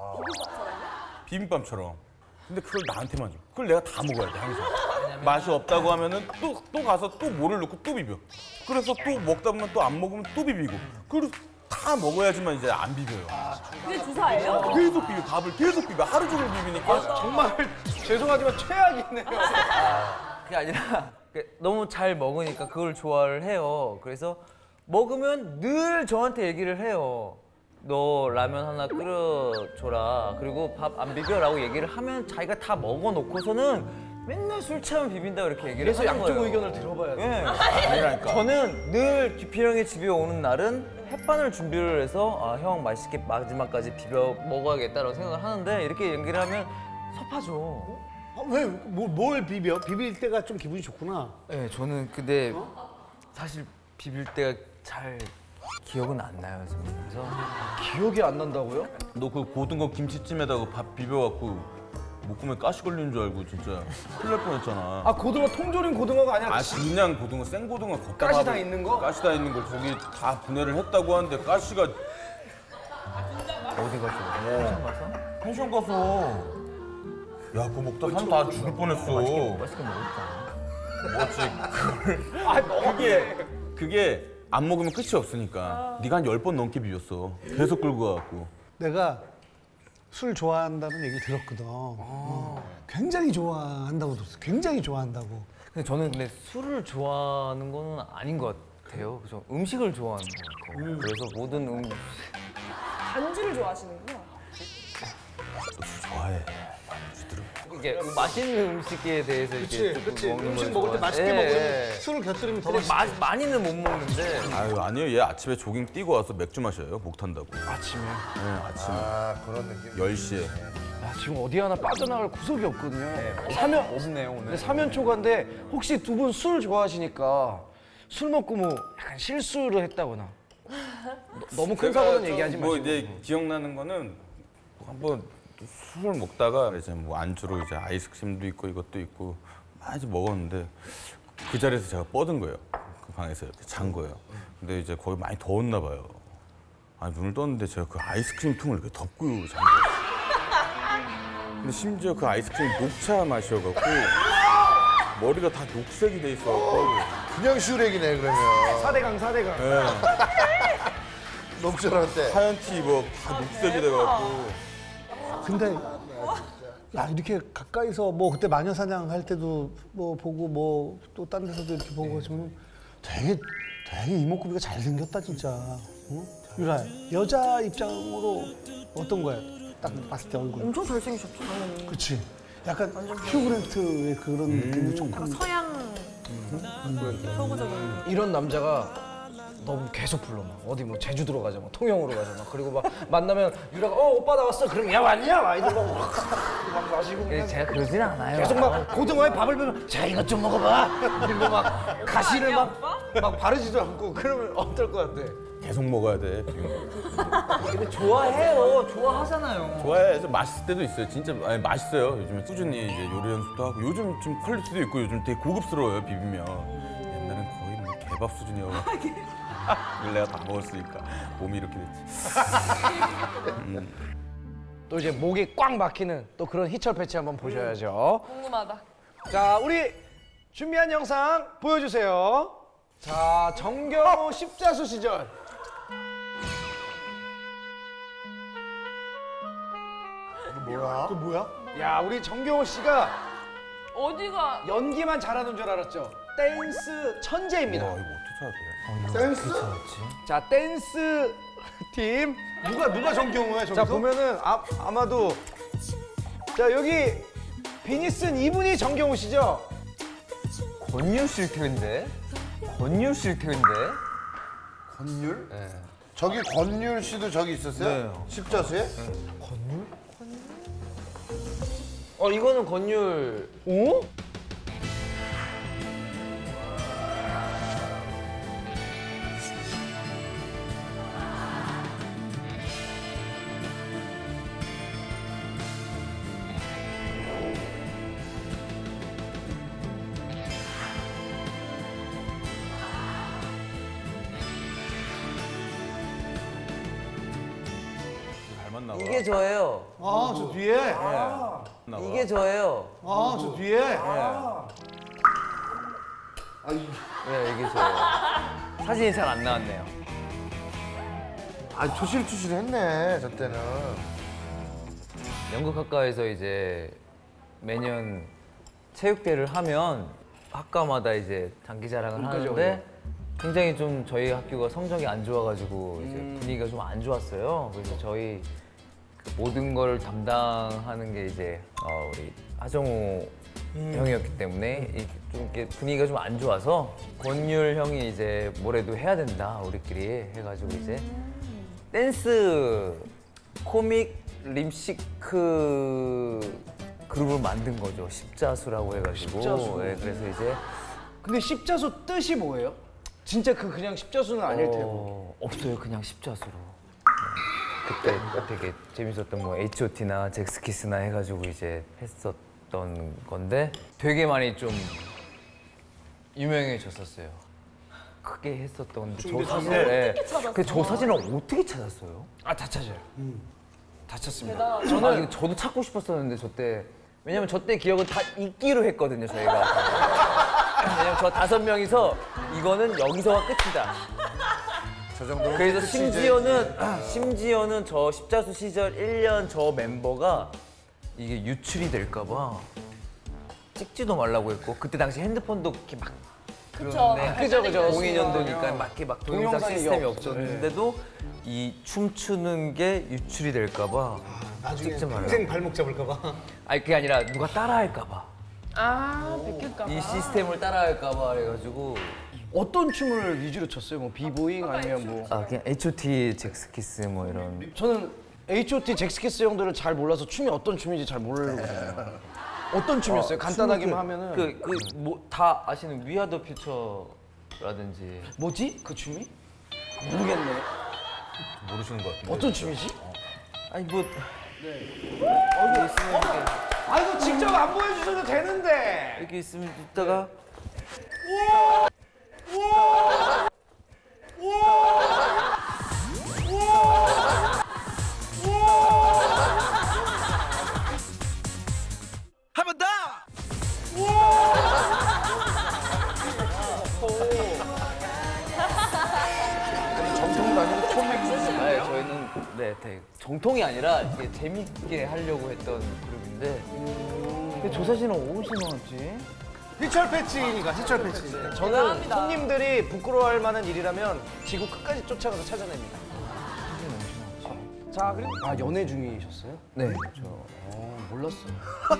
비빔밥처럼. 근데 그걸 나한테만 줘. 그걸 내가 다 먹어야 돼 항상. 맛이 없다고 하면은 또, 또 가서 또 뭐를 넣고 또 비벼. 그래서 또 먹다 보면 또 안 먹으면 또 비비고. 그리고 다 먹어야지만 이제 안 비벼요. 그게 주사예요? 계속 비벼. 밥을 계속 비벼. 하루 종일 비비니까. 정말 죄송하지만 최악이네요. 그게 아니라 너무 잘 먹으니까 그걸 좋아를 해요. 그래서 먹으면 늘 저한테 얘기를 해요. 너 라면 하나 끓여줘라. 그리고 밥 안 비벼라고 얘기를 하면 자기가 다 먹어놓고서는 맨날 술 취하면 비빈다 이렇게 얘기를 그래서 하는 양쪽 거예요. 의견을 들어봐야 돼. 네. 아니라니까. 저는 늘 기필 형이 집에 오는 날은 햇반을 준비를 해서 아, 형 맛있게 마지막까지 비벼 먹어야겠다라고 생각을 하는데 이렇게 얘기를 하면 섭하죠. 아, 왜? 뭐, 뭘 비벼? 비빌 때가 좀 기분이 좋구나. 네, 저는 근데 사실 비빌 때가 잘 기억은 안 나요, 선생님. 그래서 기억이 안 난다고요? 너 그 고등어 김치찜에다가 밥 비벼갖고 목구멍에 가시 걸리는 줄 알고 진짜 큰일 날 뻔했잖아. 아 고등어 통조림 고등어가 아니라 아 그냥 고등어 생고등어 걷다가 가시 다 있는 거? 가시 다 있는 걸 저기 다 분해를 했다고 하는데 가시가 어디 가서? 펜션 가서? 펜션 가서 야 그거 먹다 사람 다 죽을 뻔했어. 맛있게, 맛있게 먹었잖아. 뭐지? 아 그게 그게 안 먹으면 끝이 없으니까 네가 한 열 번 넘게 비볐어. 계속 끌고 가갖고. 내가 술 좋아한다는 얘기를 들었거든. 어. 굉장히 좋아한다고 들었어. 굉장히 좋아한다고. 근데 저는 근데 술을 좋아하는 거는 아닌 것 같아요. 그래서 음식을 좋아하는 것 같아요. 음. 그래서 모든 음 안주를 좋아하시는구나. 술 좋아해. 이게 맛있는 음식에 대해서 그치, 이렇게 그치. 먹는 음식 걸 먹을 때 좋아해요. 맛있게 예, 먹으면 예. 술을 곁들이면 더 근데 맛있어. 마, 많이는 못 먹는데. 아유 아니요 얘 아침에 조깅 뛰고 와서 맥주 마셔요. 목 탄다고. 아침에. 네 아침에. 아 그런 느낌. 열 시에. 야, 지금 어디 하나 빠져나갈 구석이 없거든요. 네, 사면 없네요 오늘. 근데 사면 초과인데 혹시 두 분 술 좋아하시니까 술 먹고 뭐 약간 실수를 했다거나 너무 큰 제가 사고는 좀 얘기하지 마시고. 뭐 이제 기억나는 거는 한번 술을 먹다가 이제 뭐 안주로 이제 아이스크림도 있고 이것도 있고 많이 먹었는데 그 자리에서 제가 뻗은 거예요. 그 방에서 이렇게 잔 거예요. 근데 이제 거기 많이 더웠나 봐요. 아 눈을 떴는데 제가 그 아이스크림 통을 이렇게 덮고 잔 거예요. 근데 심지어 그 아이스크림 녹차 맛이어갖고 머리가 다 녹색이 돼 있어갖고 그냥 슈렉이네 그러면. 사대강 사대강. 네. 녹슬할 때. 하얀 티 입어 다 녹색이 돼갖고 근데 야 이렇게 가까이서 뭐 그때 마녀사냥 할 때도 뭐 보고 뭐 또 딴 데서도 이렇게 보고 지금 되게 되게 이목구비가 잘 생겼다 진짜. 어? 유라 여자 입장으로 어떤 거야? 딱 봤을 때 얼굴. 엄청 잘생기셨죠, 당연히. 그치. 약간 휴그랜트의 그런 느낌도 조금. 서양 서구적인. 이런 남자가 너무 계속 불러 막 어디 뭐 제주도로 가자 막 통영으로 가자 막 그리고 막 만나면 유라가 어 오빠 나왔어 그럼 야 왔냐 막 이들 막, 막 마시고 근데 제가 그러진 않아요. 계속 막 고등어에 밥을 비면 자 이것 좀 먹어봐 그리고 막 가시를 막 막 바르지도 않고 그러면 어떨 것 같아? 계속 먹어야 돼. 근데 좋아해요. 좋아하잖아요. 좋아해. 좀 맛있을 때도 있어요. 진짜 아니, 맛있어요. 요즘에 꾸준히 이제 요리 연습도 하고 요즘 좀 퀄리티도 있고 요즘 되게 고급스러워요 비비면. 옛날엔 거의 뭐 개밥 수준이어서 이걸 내가 다 먹었으니까 몸이 이렇게 됐지. 음. 또 이제 목이 꽉 막히는 또 그런 희철 패치 한번 보셔야죠. 궁금하다. 자 우리 준비한 영상 보여주세요. 자 정경호 십자수 시절. 뭐야? 그 뭐야? 야 우리 정경호 씨가 어디가? 연기만 잘하는 줄 알았죠. 댄스 천재입니다. 와 이거 어떻게 댄스? 자 댄스 팀 누가 누가 정경호야 저기서? 자 보면은 아, 아마도 자 여기 비니슨 이분이 정경호 씨죠? 권율 실태인데? 권율 실태인데? 권율? 네. 저기 권율 씨도 저기 있었어요? 네. 십자수에? 어 이거는 권율. 오? 나왔나 봐. 이게 저예요. 아, 저 뒤에. 나와. 이게 저예요. 아, 저 뒤에. 네, 이게 저예요. 사진이 잘 안 나왔네요. 아, 초실초실했네, 저 때는. 연극 학과에서 이제 매년 체육대회를 하면 학과마다 이제 장기 자랑을 하는데 굉장히 좀 저희 학교가 성적이 안 좋아가지고 이제 분위기가 좀 안 좋았어요. 그래서 저희 그 모든 걸 담당하는 게 이제 어, 우리 하정우 형이었기 때문에 이 좀 이렇게 분위기가 좀 안 좋아서 권율 형이 이제 뭐래도 해야 된다 우리끼리 해가지고 이제 댄스 코믹 림시크 그룹을 만든 거죠. 십자수라고 해가지고. 십자수. 네, 그래서 이제 근데 십자수 뜻이 뭐예요? 진짜 그 그냥 십자수는 아닐 테고. 어, 없어요. 그냥 십자수로. 네. 그때 되게 재밌었던 뭐 에이치 오 티나 잭스키스나 해가지고 이제 했었던 건데 되게 많이 좀 유명해졌었어요. 크게 했었던 건데 저 사진을 예. 그 저 사진을 어떻게 찾았어요? 아, 다 찾아요. 다 찾습니다. 대단하다. 저는 아, 저도 찾고 싶었었는데 저 때 왜냐면 저 때 기억은 다 잊기로 했거든요 저희가. 왜냐면 저 다섯 명이서 이거는 여기서가 끝이다. 저 정도로 그래서 심지어는 심지어는 저 십자수 시절 일 년 저 멤버가 이게 유출이 될까 봐 찍지도 말라고 했고 그때 당시 핸드폰도 이렇게 막 그쵸. 그죠, 그죠. 공이 년도니까 막 이렇게 막 동영상 동영상이 시스템이 없죠. 없었는데도 이 춤추는 게 유출이 될까 봐 나중에 찍지 말라고. 평생 발목 잡을까 봐. 아니 그게 아니라 누가 따라할까 봐. 아, 베낄까 봐. 이 시스템을 따라할까 봐 그래가지고 어떤 춤을 위주로 췄어요? 뭐 비보잉 아니면 뭐? 아 그냥 에이치 오 티 잭스키스 뭐 이런. 저는 에이치 오 티 잭스키스 형들을 잘 몰라서 춤이 어떤 춤인지 잘 모르거든요. 어떤 춤이었어요? 간단하게만 하면은 그 그 뭐 다 아시는 위아더 퓨처라든지. 뭐지? 그 춤이? 모르겠네. 모르시는 것 같은데. 어떤 춤이지? 아니 뭐 어디 있으면 이렇게. 아 이거 직접 안 보여주셔도 되는데. 이렇게 있으면 있다가 한 번 더! 정통도 아니고 초맥. 네, 저희는 네, 되게 정통이 아니라 이게 재밌게 하려고 했던 그룹인데 근데 저 사진은 어디서 나왔지? 희철 패치니까 희철 패치. 저는 대단합니다. 손님들이 부끄러워할 만한 일이라면 지구 끝까지 쫓아가서 찾아냅니다. 자, 그리고 아 연애 중이셨어요? 네. 어, 몰랐어요.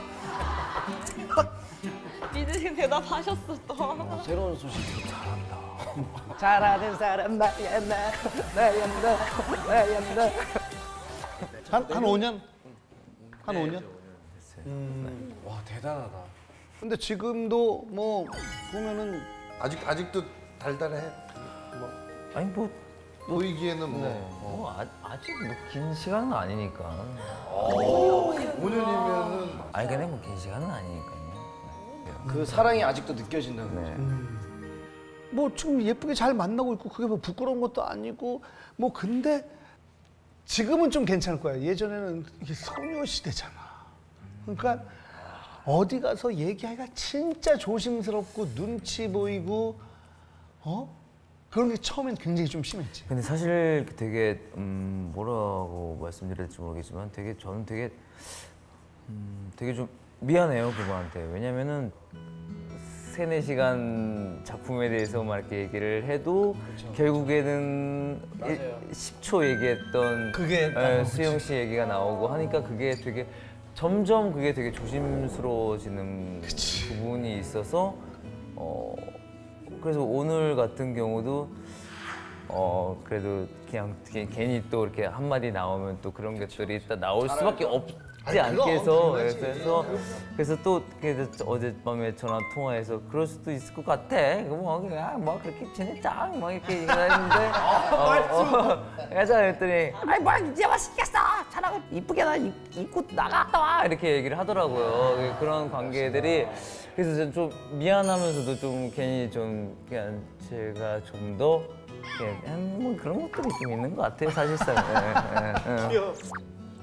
믿으신 대답하셨어 또. 어, 새로운 소식 되게 잘한다. 잘하는 사람 나야 나 나야 나 나야 나. 한, 한 오 년? 한 오 년? 음, 와 대단하다. 근데 지금도 뭐 보면은 아직, 아직도 달달해. 아니 뭐 보이기에는 뭐. 네. 뭐 아, 아직 뭐 긴 시간은 아니니까. 오 년이면은. 아니 근데 뭐 긴 시간은 아니니까요. 그 사랑이 아직도 느껴진다는 거죠. 뭐 지금 예쁘게 잘 만나고 있고 그게 뭐 부끄러운 것도 아니고 뭐 근데 지금은 좀 괜찮을 거야. 예전에는 이게 소녀시대잖아. 그러니까 어디 가서 얘기하기가 진짜 조심스럽고 눈치 보이고 어? 그런 게 처음엔 굉장히 좀 심했지. 근데 사실 되게 음, 뭐라고 말씀드려야 될지 모르겠지만 되게 저는 되게 음, 되게 좀 미안해요 그분한테. 왜냐면은 세네 시간 작품에 대해서 막 이렇게 얘기를 해도 결국에는 십 초 얘기했던 그게 에, 수영 씨 얘기가 나오고 하니까 그게 되게 점점 그게 되게 조심스러워지는 그치. 부분이 있어서 어 그래서 오늘 같은 경우도 어 그래도 그냥 게- 괜히 또 이렇게 한마디 나오면 또 그런 것들이 딱 나올 수밖에 없지 아니, 않게 그럼, 해서 당연하지. 그래서 그래서 또 그래서 어젯밤에 전화 통화해서 그럴 수도 있을 것 같아. 뭐 그냥 뭐 그렇게 지냈자 뭐 이렇게 얘기했는데 어, 어, 그래서 그랬더니 아이 뭐 이제 맛있겠어. 차라리 이쁘게 나 입, 입고 나갔다 와 이렇게 얘기를 하더라고요. 그런 관계들이 그래서 저는 좀 미안하면서도 좀 괜히 좀 그냥 제가 좀 더 뭐 그런 것들이 좀 있는 것 같아요 사실상. 예, 예, 예.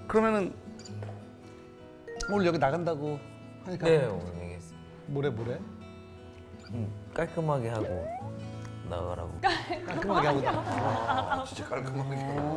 그러면은 오늘 여기 나간다고 하니까 네, 오늘 얘기했어요. 뭐래 뭐래? 음, 깔끔하게 하고 나가라고. 깔끔하게 하고 나가. 아, 진짜 깔끔하게.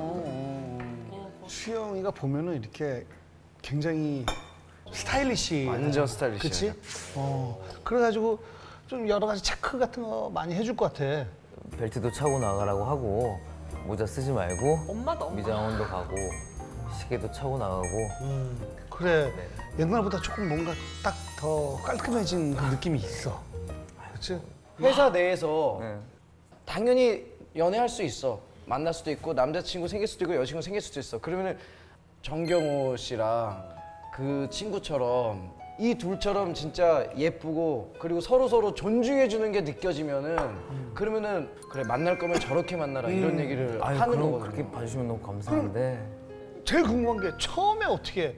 수영이가 보면은 이렇게 굉장히 스타일리시. 완전 스타일리시해. 그치? 어. 그래가지고 좀 여러 가지 체크 같은 거 많이 해줄 것 같아. 벨트도 차고 나가라고 하고 모자 쓰지 말고 엄마도 엄마. 미장원도 가고 시계도 차고 나가고. 음, 그래. 옛날보다 조금 뭔가 딱 더 깔끔해진 그 느낌이 있어. 그치? 회사 내에서 네. 당연히 연애할 수 있어. 만날 수도 있고 남자친구 생길 수도 있고 여자친구 생길 수도 있어. 그러면은 정경호 씨랑 그 친구처럼 이 둘처럼 진짜 예쁘고 그리고 서로 서로 존중해 주는 게 느껴지면은 그러면은 그래 만날 거면 저렇게 만나라 이런 얘기를 아유, 하는 그럼 거거든요. 그렇게 봐주시면 너무 감사한데. 제일 궁금한 게 처음에 어떻게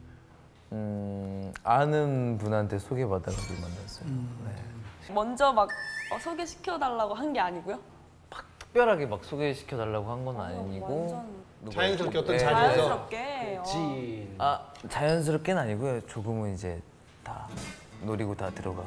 음, 아는 분한테 소개받아가지고 만났어요. 네. 먼저 막 어, 소개시켜달라고 한 게 아니고요? 특별하게 막 소개시켜달라고 한 건 아니고 완전 누가- 자연스럽게 어떤 네. 자리에서 자연스럽게. 어. 지. 아 자연스럽게는 아니고요. 조금은 이제 다 노리고 다 들어가고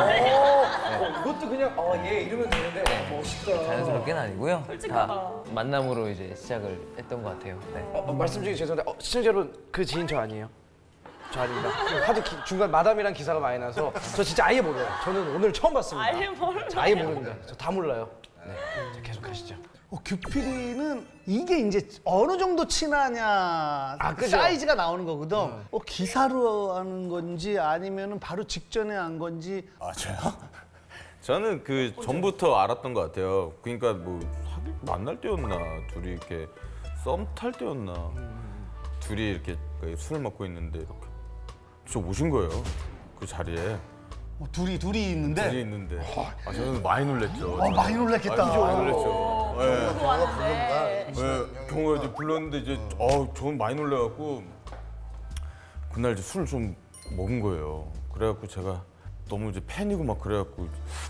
어, 그것도 그냥 어얘 이러면 되는데 어, 멋있다. 자연스럽게는 아니고요. 솔직하다. 다 만남으로 이제 시작을 했던 것 같아요. 네. 어, 어, 말씀 중에 죄송한데 어, 시청자 여러분 그 지인 저 아니에요? 저 아닙니다. 하도 기- 중간 마담이란 기사가 많이 나서 저 진짜 아예 몰라요. 저는 오늘 처음 봤습니다. 아예 몰라요. 저 아예 모릅니다. 저 다 몰라요. 네, 자, 계속 하시죠. 어, 규필이는 이게 이제 어느 정도 친하냐 아, 그죠? 사이즈가 나오는 거거든. 어, 기사로 하는 건지 아니면은 바로 직전에 한 건지. 아 저요? 저는 그 전부터 알았던 것 같아요. 그러니까 뭐 사귀 만날 때였나 둘이 이렇게 썸 탈 때였나 둘이 이렇게 술 먹고 있는데 이렇게 진짜 오신 거예요. 그 자리에 어, 둘이 둘이 있는데. 둘이 있는데 아 저는 많이 놀랬죠. 어, 많이 놀랐겠다. 많이, 많이 놀랬죠. 예. 좋아하는데. 예, 경호가 이제 불렀는데 이제 어 저는 많이 놀래갖고 그날 이제 술을 좀 먹은 거예요. 그래갖고 제가 너무 이제 팬이고 막 그래갖고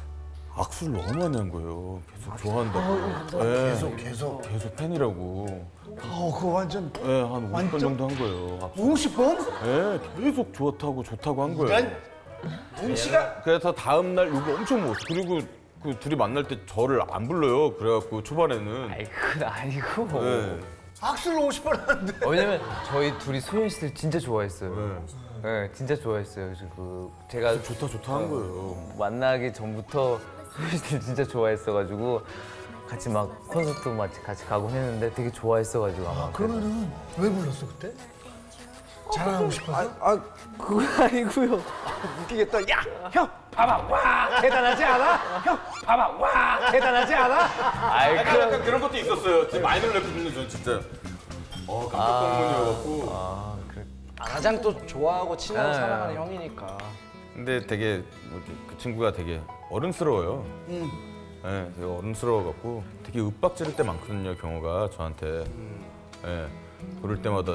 악수를 너무 많이 한 거예요. 계속 좋아한다고. 예, 계속 계속. 계속 팬이라고. 어, 그거 완전 예, 한 오십 번 완전- 정도 한 거예요. 악수. 오십 번? 예, 계속 좋다고 좋다고 한 거예요. 눈치가 그래서 다음 날 욕을 엄청 먹었어. 그리고 그 둘이 만날 때 저를 안 불러요. 그래갖고 초반에는. 아이 그건 아니고. 예. 악수를 오십 번 하는데. 어, 왜냐면 저희 둘이 소연 씨를 진짜 좋아했어요. 네, 진짜 좋아했어요. 그래서 그 제가 좋다 좋다 한 거예요. 만나기 전부터 소연 씨를 진짜 좋아했어가지고 같이 막 콘서트 같이 같이 가곤 했는데 되게 좋아했어가지고 아마. 그러면은 왜 불렀어 그때? 자랑하고 싶어서? 아, 아 그거 아니고요. 웃기겠다. 야, 형 봐봐 와 대단하지 않아? 형 봐봐 와 대단하지 않아? 아이 약간, 그 약간 그런 것도 있었어요. 진짜 많이 놀랐거든요. 전 진짜. 어 깜짝 방문이어갖고. 아 그래. 가장 또 좋아하고 친하고 네. 사랑하는 형이니까. 근데 되게 뭐지, 그 친구가 되게 어른스러워요. 응. 네, 되게 어른스러워갖고 되게 윽박지를 때 많거든요. 경호가 저한테. 네, 그럴 때마다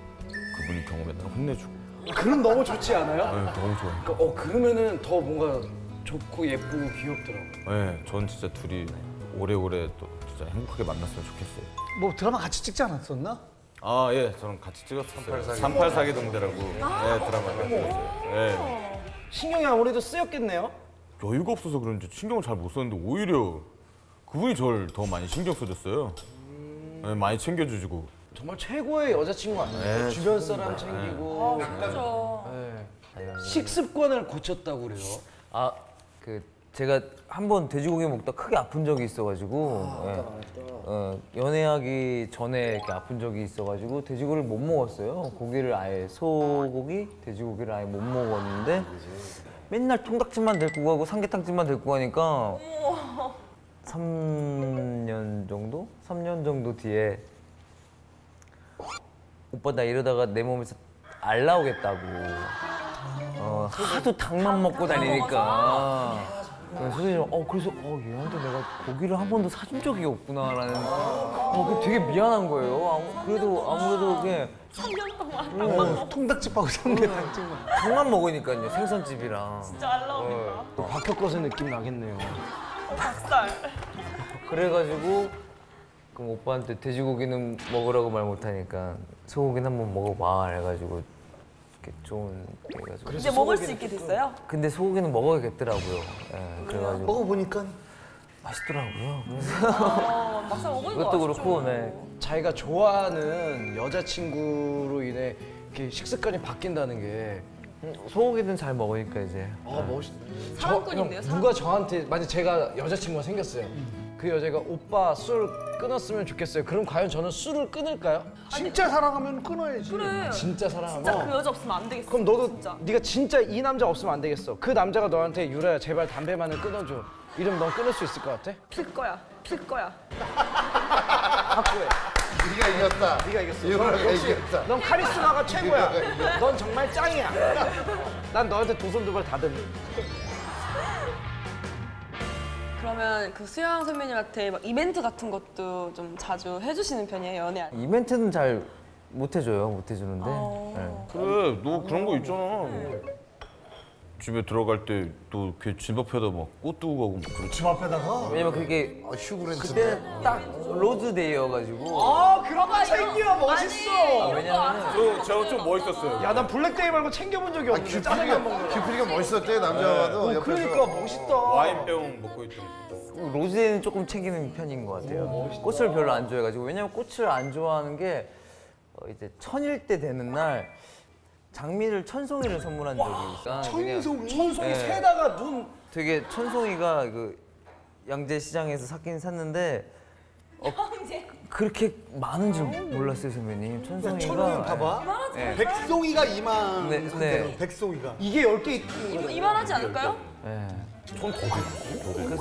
그분이 경호 맨날 혼내주고. 그럼 너무 좋지 않아요? 네, 너무 좋아요. 그러니까 어 그러면은 더 뭔가 좋고 예쁘고 귀엽더라고. 네, 전 진짜 둘이 오래오래 또 진짜 행복하게 만났으면 좋겠어요. 뭐 드라마 같이 찍지 않았었나? 아, 예, 저는 같이 찍었었어요. 삼팔 사기 동대라고 네, 드라마를 찍었어요. 예. 신경이 아무래도 쓰였겠네요. 여유가 없어서 그런지 신경을 잘 못 썼는데 오히려 그분이 저를 더 많이 신경 써줬어요. 네, 많이 챙겨주시고. 정말 최고의 여자친구 아니에요? 네, 주변 사람 챙기고. 그죠. 네. 식습관을 고쳤다고 그래요. 아 그 제가 한 번 돼지고기 먹다 크게 아픈 적이 있어가지고 예. 어, 연애하기 전에 이렇게 아픈 적이 있어가지고 돼지고기를 못 먹었어요. 고기를 아예 소고기, 돼지고기를 아예 못 먹었는데 맨날 통닭집만 데리고 가고 삼계탕집만 데리고 가니까 삼 년 정도? 삼 년 정도 뒤에 오빠 나 이러다가 내 몸에서 알 나오겠다고 어, 하도 닭만 먹고 다니니까 선생님 어 그래서 어 얘한테 내가 고기를 한 번도 사준 적이 없구나라는 어 그게 되게 미안한 거예요. 아무, 그래도 아무래도 그게 삼 년 동안 어, 통닭집하고 삼계탕집만. 닭만 먹으니까요 생선집이랑 진짜 알 나오니까. 또 박혁거세 느낌 나겠네요. 어, 닭살. 그래가지고 그럼 오빠한테 돼지고기는 먹으라고 말 못하니까 소고기는 한번 먹어봐 해가지고 이렇게 좋은 해가지고. 이제 먹을 수 있게 됐어요? 근데 소고기는 먹어야겠더라고요. 예, 그래가지고 먹어보니까 맛있더라고요. 어, 막상 먹으니까 그것도 맛있죠. 그렇고, 네. 자기가 좋아하는 여자친구로 인해 이렇게 식습관이 바뀐다는 게 소고기는 잘 먹으니까 이제. 아, 멋있네. 사랑꾼인데요, 저, 형, 누가 저한테 만약 제가 여자친구가 생겼어요. 그 여자가 오빠 술 끊었으면 좋겠어요. 그럼 과연 저는 술을 끊을까요? 진짜 사랑하면 끊어야지. 그래. 진짜 사랑하면. 진짜 그 여자 없으면 안 되겠어. 그럼 너도 진짜. 네가 진짜 이 남자 없으면 안 되겠어. 그 남자가 너한테 유라야 제발 담배만을 끊어줘. 이러면 넌 끊을 수 있을 것 같아? 필 거야. 필 거야. 확고해. 네가 이겼다. 네가 이겼어. 유라가 넌 역시 이겼다. 넌 카리스마가 최고야. 유라가 이겼다. 넌 정말 짱이야. 난 너한테 두 손 두 발 다 듭니다. 그러면 그 수영 선배님한테 막 이벤트 같은 것도 좀 자주 해주시는 편이에요, 연애할 때? 이벤트는 잘 못 해줘요, 못 해주는데. 어. 네. 그래, 너 그런 거 있잖아. 집에 들어갈 때 또 집 앞에다 막 꽃 두고 가고 막 그렇지. 집 앞에다가? 왜냐면 그게 아, 휴그랜트. 그때는 딱 로즈데이여가지고. 아 그런 거 챙겨 멋있어. 왜냐면은 저 좀 멋있었어요. 야 난 블랙데이 말고 챙겨본 적이 없는데 짜장면 먹는 거. 큐피리가 멋있었대 남자와도 어, 옆에서. 그러니까 멋있다. 와인병 먹고 있던 거. 로즈데이는 조금 챙기는 편인 것 같아요. 꽃을 별로 안 좋아해가지고. 왜냐면 꽃을 안 좋아하는 게 어, 이제 천일 때 되는 날 장미를 천송이를 선물한 적이 있어. 천송이? 천송이 네. 세다가 눈. 되게 천송이가 그 양재 시장에서 샀긴 샀는데 어, 그렇게 많은 줄 몰랐어요 선배님. 천송이가. 천송이 봐봐. 네. 백송이가 이만. 네, 네. 백송이가. 이게 열 개 있. 이- 이만하지 않을까요? 네. 손더 그래서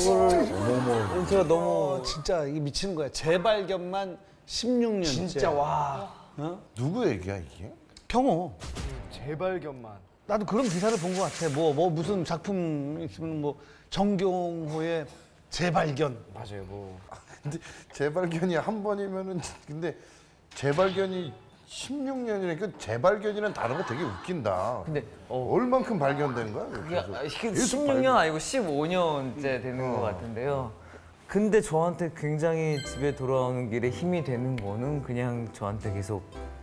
그거를 제가 너무 어, 진짜 이게 미치는 거야. 재발견만 십육 년째. 진짜 와. 어? 누구 얘기야 이게? 평호. 재발견만. 나도 그런 기사를 본 것 같아. 뭐, 뭐 무슨 작품 있으면 뭐 정경호의 재발견. 맞아요 뭐. 근데 재발견이 한 번이면은 근데 재발견이 십육 년이니까 재발견이라는 단어가 되게 웃긴다. 근데 어, 얼만큼 발견된 거야? 그게 그래서 아, 이게 계속 십육 년 아니고 십오 년째 되는 것 같은데요. 근데 저한테 굉장히 집에 돌아오는 길에 힘이 되는 거는 그냥 저한테 계속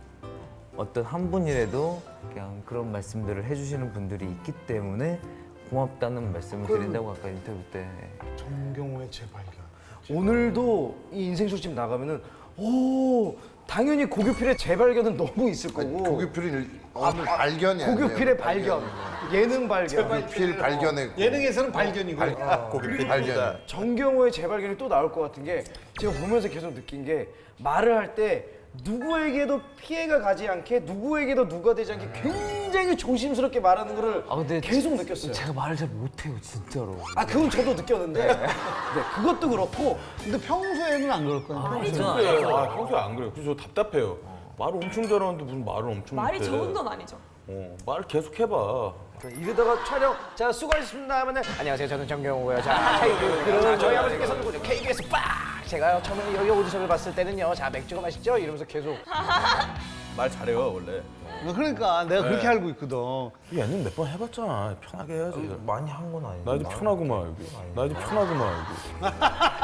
어떤 한 분이라도 그냥 그런 말씀들을 해주시는 분들이 있기 때문에 고맙다는 말씀을 드린다고 아까 인터뷰 때. 정경호의 재발견. 오늘도 이 인생 술집 나가면은 오 당연히 고규필의 재발견은 너무 있을 거고. 고규필이 오늘 발견이 고규필의 발견. 예능 발견. 고규필 발견의 예능에서는 발견이고. 발, 고규필 발견. 정경호의 재발견이 또 나올 것 같은 게 제가 보면서 계속 느낀 게 말을 할 때 누구에게도 피해가 가지 않게 누구에게도 누가 되지 않게 굉장히 조심스럽게 말하는 거를 아, 근데 계속 느꼈어요. 제가 말을 잘 못해요 진짜로. 아 그건 저도 느꼈는데 네, 그것도 그렇고 근데 평소에는 안 그럴 거야. 말이 저는 좋은 안 거죠. 아, 평소에 안 그래요. 그래서 저 답답해요. 말을 엄청 잘하는데 무슨 말을 엄청 말이 못해. 좋은 건 아니죠. 어, 말 계속 해봐. 이러다가 촬영 자 수고하셨습니다 하면은 안녕하세요 저는 정경호고요. 자 케이비에스 저희 아버지께서는 케이비에스 빡 제가 처음에 여기 오디션을 봤을 때는요 자 맥주가 맛있죠 이러면서 계속 말 잘해요 원래. 그러니까 내가 그렇게 네. 알고 있거든. 얘는 몇 번 해봤잖아. 편하게 해야지. 많이 한 건 아닌데. 나 이제 편하구만 여기. 나 이제 편하구만 여기.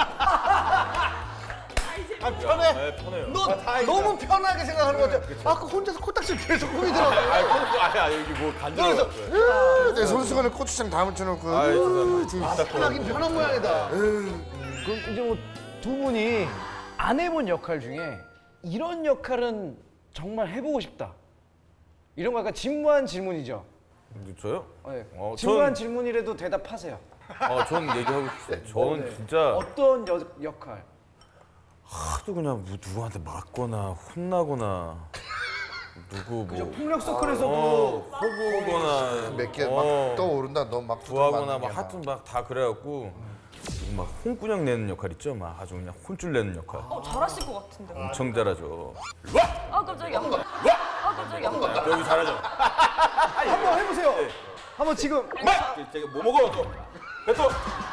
아 편해. 네, 편해요. 너 너무 편하게 생각하는 거 같아. 아까 혼자서 코딱지 계속 꾸미더라고. 아니, 아니 여기 뭐 간지러. 으, 내 손수건에 고추장 다 묻혀놓고. 아, 죄송합니다. 편하긴 편한 모양이다. 그럼 이제 뭐 두 분이 안 해본 역할 중에 이런 역할은 정말 해보고 싶다 이런 거 약간 진부한 질문이죠. 저요? 네. 어, 진부한 전- 질문이라도 대답하세요. 아, 전 얘기하고 싶어요. 저는 네. 진짜 어떤 여, 역할? 하도 그냥 뭐 누구한테 맞거나 혼나거나 누구 뭐 폭력 서클에서도 어, 호구거나 몇 개 막 어, 떠오른다. 너 막 구하거나 막 하여튼 막 다 그래갖고 막 혼꾸녕 내는 역할 있죠? 막 아주 그냥 혼쭐 내는 역할 어, 잘하실 것 같은데. 엄청 잘하죠. 아, 깜짝이야. 아, 깜짝이야. 여기 잘하죠. 한번 해보세요. 한번 지금 제가 뭐 먹어 또 뱉어.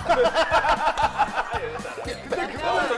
근데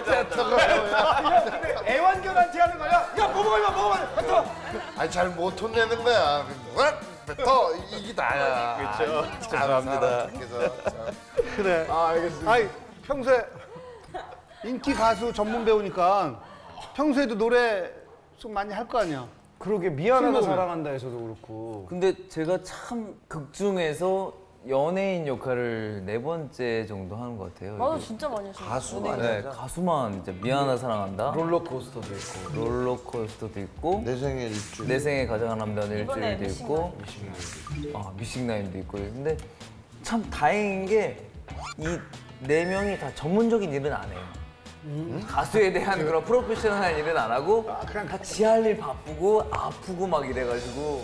그거는 애완견한테 하는 거야? 야 뭐 먹어 이거 먹어봐 뱉어. 아니 잘 못 혼내는 거야. 왜? 뱉어 이게 나야. 그렇죠. 죄송합니다. 그래서 그래. 아 알겠습니다. 아이 평소에 인기 가수 전문 배우니까 평소에도 노래 좀 많이 할 거 아니야. 그러게 미안하다 술 먹으면. 사랑한다에서도 그렇고. 근데 제가 참 극 중에서 연예인 역할을 네 번째 정도 하는 것 같아요. 나도 이게. 진짜 많이 했어. 가수만. 네, 가수만 이제 미안하다 사랑한다. 롤러코스터도 있고. 롤러코스터도 있고. 내 생일 일주일. 내 생에 가장 남다른 이번에 일주일도 있고. 미식나인. 아 미식나인도 있고. 근데 참 다행인 게 이 네 명이 다 전문적인 일은 안 해요. 음? 가수에 대한 그런 프로페셔널한 일은 안 하고 그냥 같이 할 일 바쁘고 아프고 막 이래가지고.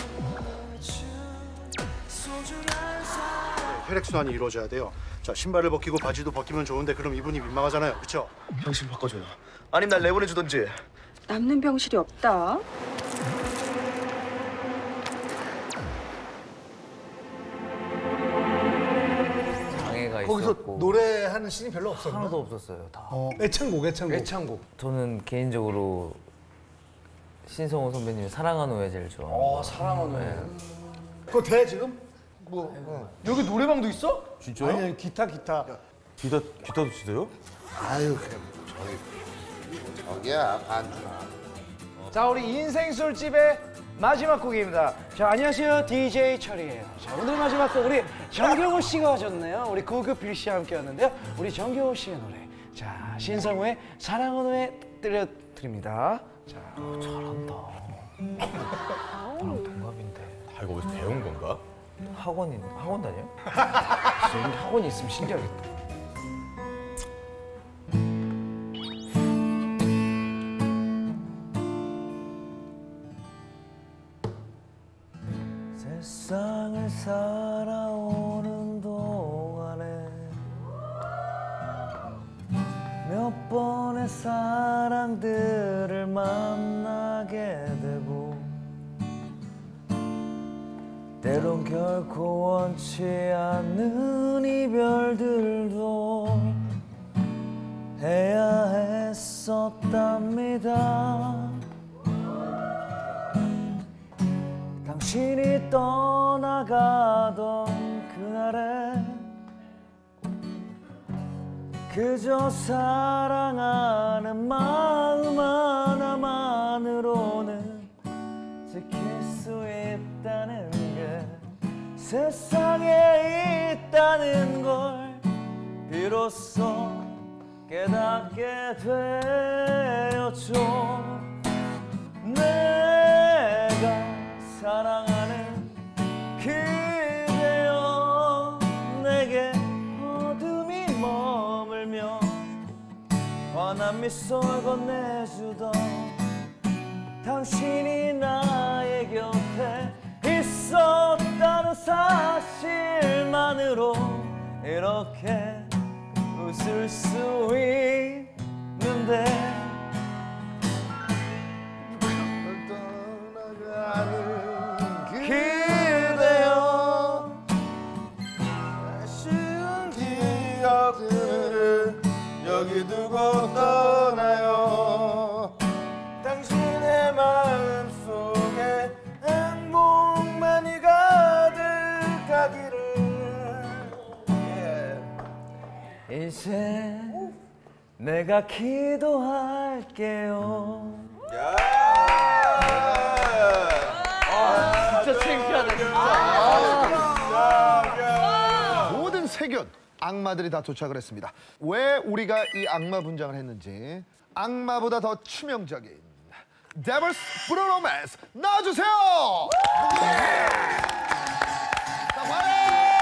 혈액순환이 이루어져야 돼요. 자, 신발을 벗기고 바지도 벗기면 좋은데 그럼 이분이 민망하잖아요. 그렇죠? 병실 바꿔줘요. 아니면 날 내보내주던지. 남는 병실이 없다. 장애가 거기서 있었고 노래하는 씬이 별로 없었나? 하나도 없었어요. 다. 어, 애창곡, 애창곡. 애창곡. 저는 개인적으로 신성호 선배님의 사랑하는 후에 제일 좋아해요. 어, 사랑하는 후에. 그거 돼 지금? 뭐 어. 여기 노래방도 있어? 진짜요? 아니, 아니 기타 기타. 기타 기타도 치세요? 아유 그냥 저기 저기야 반주나. 자, 우리 인생 술집의 마지막 곡입니다. 자, 안녕하세요. 디제이 철이에요. 자, 오늘 마지막 곡 우리 정경호 씨가 와줬네요. 우리 고급 빌 씨와 함께 왔는데요. 우리 정경호 씨의 노래. 자, 신성우의 사랑은 후에 들려드립니다. 자, 어, 잘한다. 나랑 동갑인데. 아 이거 어디서 배운 건가? 학원인 학원 다녀? 여기 학원이 있으면 신기하겠다. 세상을 살아오는 동안에 몇 번의 사랑들을 만나게 되고 때론 결코 원치 않는 이별들도 해야 했었답니다. 당신이 떠나가던 그날에 그저 사랑하는 마음 하나만으로는 지킬 수 있다는 게 세상에 있다는 걸 비로소 깨닫게 되었죠. 내가 사랑하는 그대여 내게 어둠이 머물며 환한 미소를 건네주던 당신이 나의 곁에 있었다는 사실만으로 이렇게 웃을 수 있는데 그대여 아쉬운 기억들을 여기 두고 떠나요. 당신의 마음속에 행복만이 가득하기를. 이제 내가 기도할게요. 아, 진짜 창피하다, 진짜. 모든 세균 악마들이 다 도착을 했습니다. 왜 우리가 이 악마 분장을 했는지 악마보다 더 치명적인 데블스 브루노맨스 나와주세요. 자, 과연!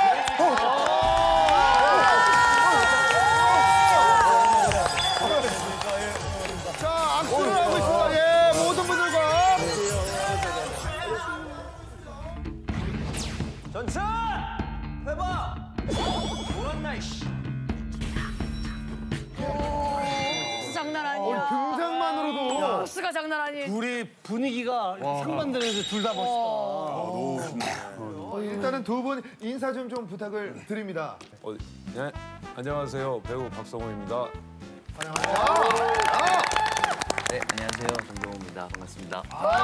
자, 악수를 하고 있습니다. 예, 모든 분들과. 전차! 회박! 뭐였나 이씨. 장난 아니야. 등장만으로도. 버스가 장난 아니에요. 우리 분위기가 상반되는데 둘 다 멋있다. 어, 일단은 두 분 인사 좀 좀 부탁을 드립니다. 어, 네, 안녕하세요. 배우 박성호입니다. 네, 안녕하세요. 정동호입니다. 반갑습니다.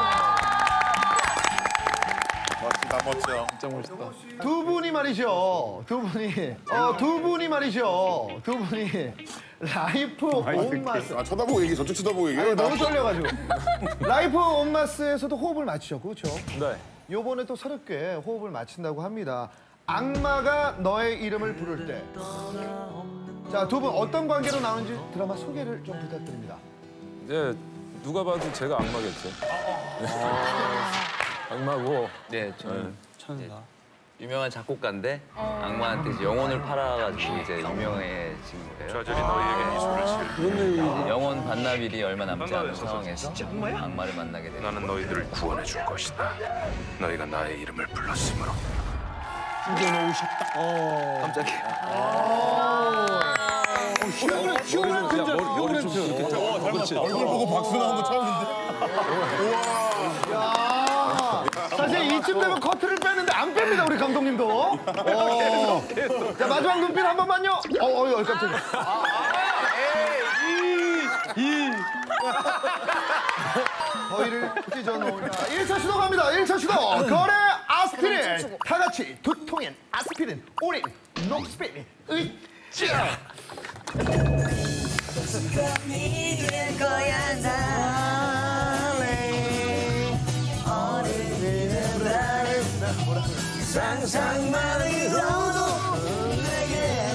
멋지다 멋져. 진짜 멋있다. 두 분이 말이죠. 두 분이 어, 두 분이 말이죠. 두 분이 라이프 온마스. 아, 쳐다보고 얘기, 저쪽 쳐다보고 얘기. 아니, 너무 떨려가지고. 라이프 온마스에서도 호흡을 맞추셨고, 그렇죠? 네. 요번에 또 새롭게 호흡을 맞춘다고 합니다. 악마가 너의 이름을 부를 때. 자, 두 분 어떤 관계로 나오는지 드라마 소개를 좀 부탁드립니다. 이제 누가 봐도 제가 악마겠죠. 악마고. 네, 저는 천사. 유명한 작곡가인데 악마한테 이제 영혼을 팔아가지고 이제 유명해진 거예요. 저절이 너희에게 미소를 지을 영혼 반납일이 얼마 남지 않은 상황에서 악마를 만나게 돼요. 나는 너희들을 구원해 줄 것이다. 너희가 나의 이름을 불렀으므로. 이제 놓으셨다. 어. 깜짝이야. 희한한 희한한 근절. 머리 좀 이렇게. 오, 닮았다. 얼굴 보고 박수 나온 거 처음인데. 우와. 야. 사실 이쯤 되면 커트를 빼는데 안 뺍니다, 우리 감독님도. 어. 자, 마지막 눈빛 한 번만요. 어, 어, 어 깜짝이야. 이. 더위를 찢어놓으냐. 일 차 시도 갑니다. 일 차 시도. 거래 아스피린. 다 같이 두통엔 아스피린, 오린, 녹스피린. 으쌰. 믿을 거야 달래 어른들은 바랬나 상상만으로도 내게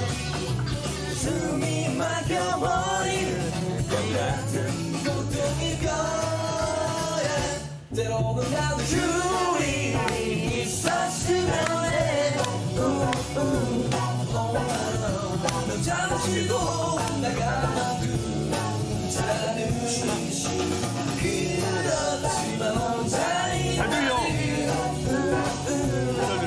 숨이 막혀버리는 것 같은 고통일 거야 때로는 나도 줄이 있었으면 해 넌 잠시도 나가는 자는 그렇지만 혼자인 잘 들려 잘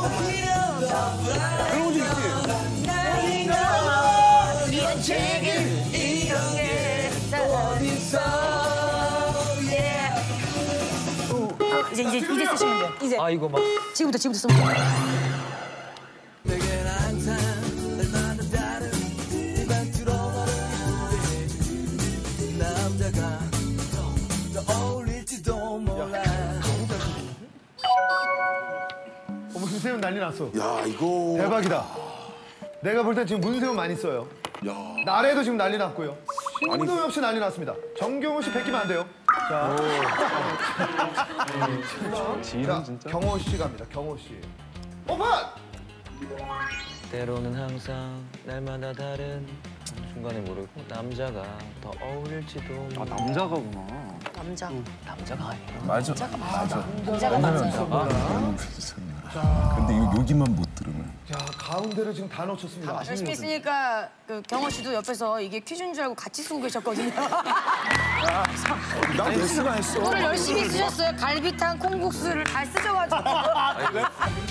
들려 그런 거지 나인 걸 위한 책임 이런 게 어딨어 이제 이제 이제 쓰시면 돼요. 이제. 아 이거 막 지금부터 지금부터 쓰면 돼요. 내겐 항상 날마다 다른 일반 들어가는 남자가 더 어울릴지도 몰라. 어, 문세윤 난리 났어. 야, 이거. 대박이다. 내가 볼 땐 지금 문세윤 많이 써요. 야. 나래도 지금 난리 났고요. 신동엽 씨 난리 났습니다. 정경호 씨 베끼면 안 돼요. 자, 자 경호 씨 갑니다. 경호 씨. 오픈! 때로는 항상 날마다 다른 중간에 모르고 남자가 더 어울릴지도 아 남자가구나. 남자. 남자가 아니에요. 맞아. 맞아. 맞아. 남자가 맞아요. 자, 근데 이거 여기만 못 들으면. 자 가운데를 지금 다 놓쳤습니다. 열심히 있으니까 그 경호 씨도 옆에서 이게 퀴즈인 줄 알고 같이 쓰고 계셨거든요. 나 레스가 했어. 오늘 열심히 쓰셨어요. 갈비탕, 콩국수를 다 쓰셔가지고.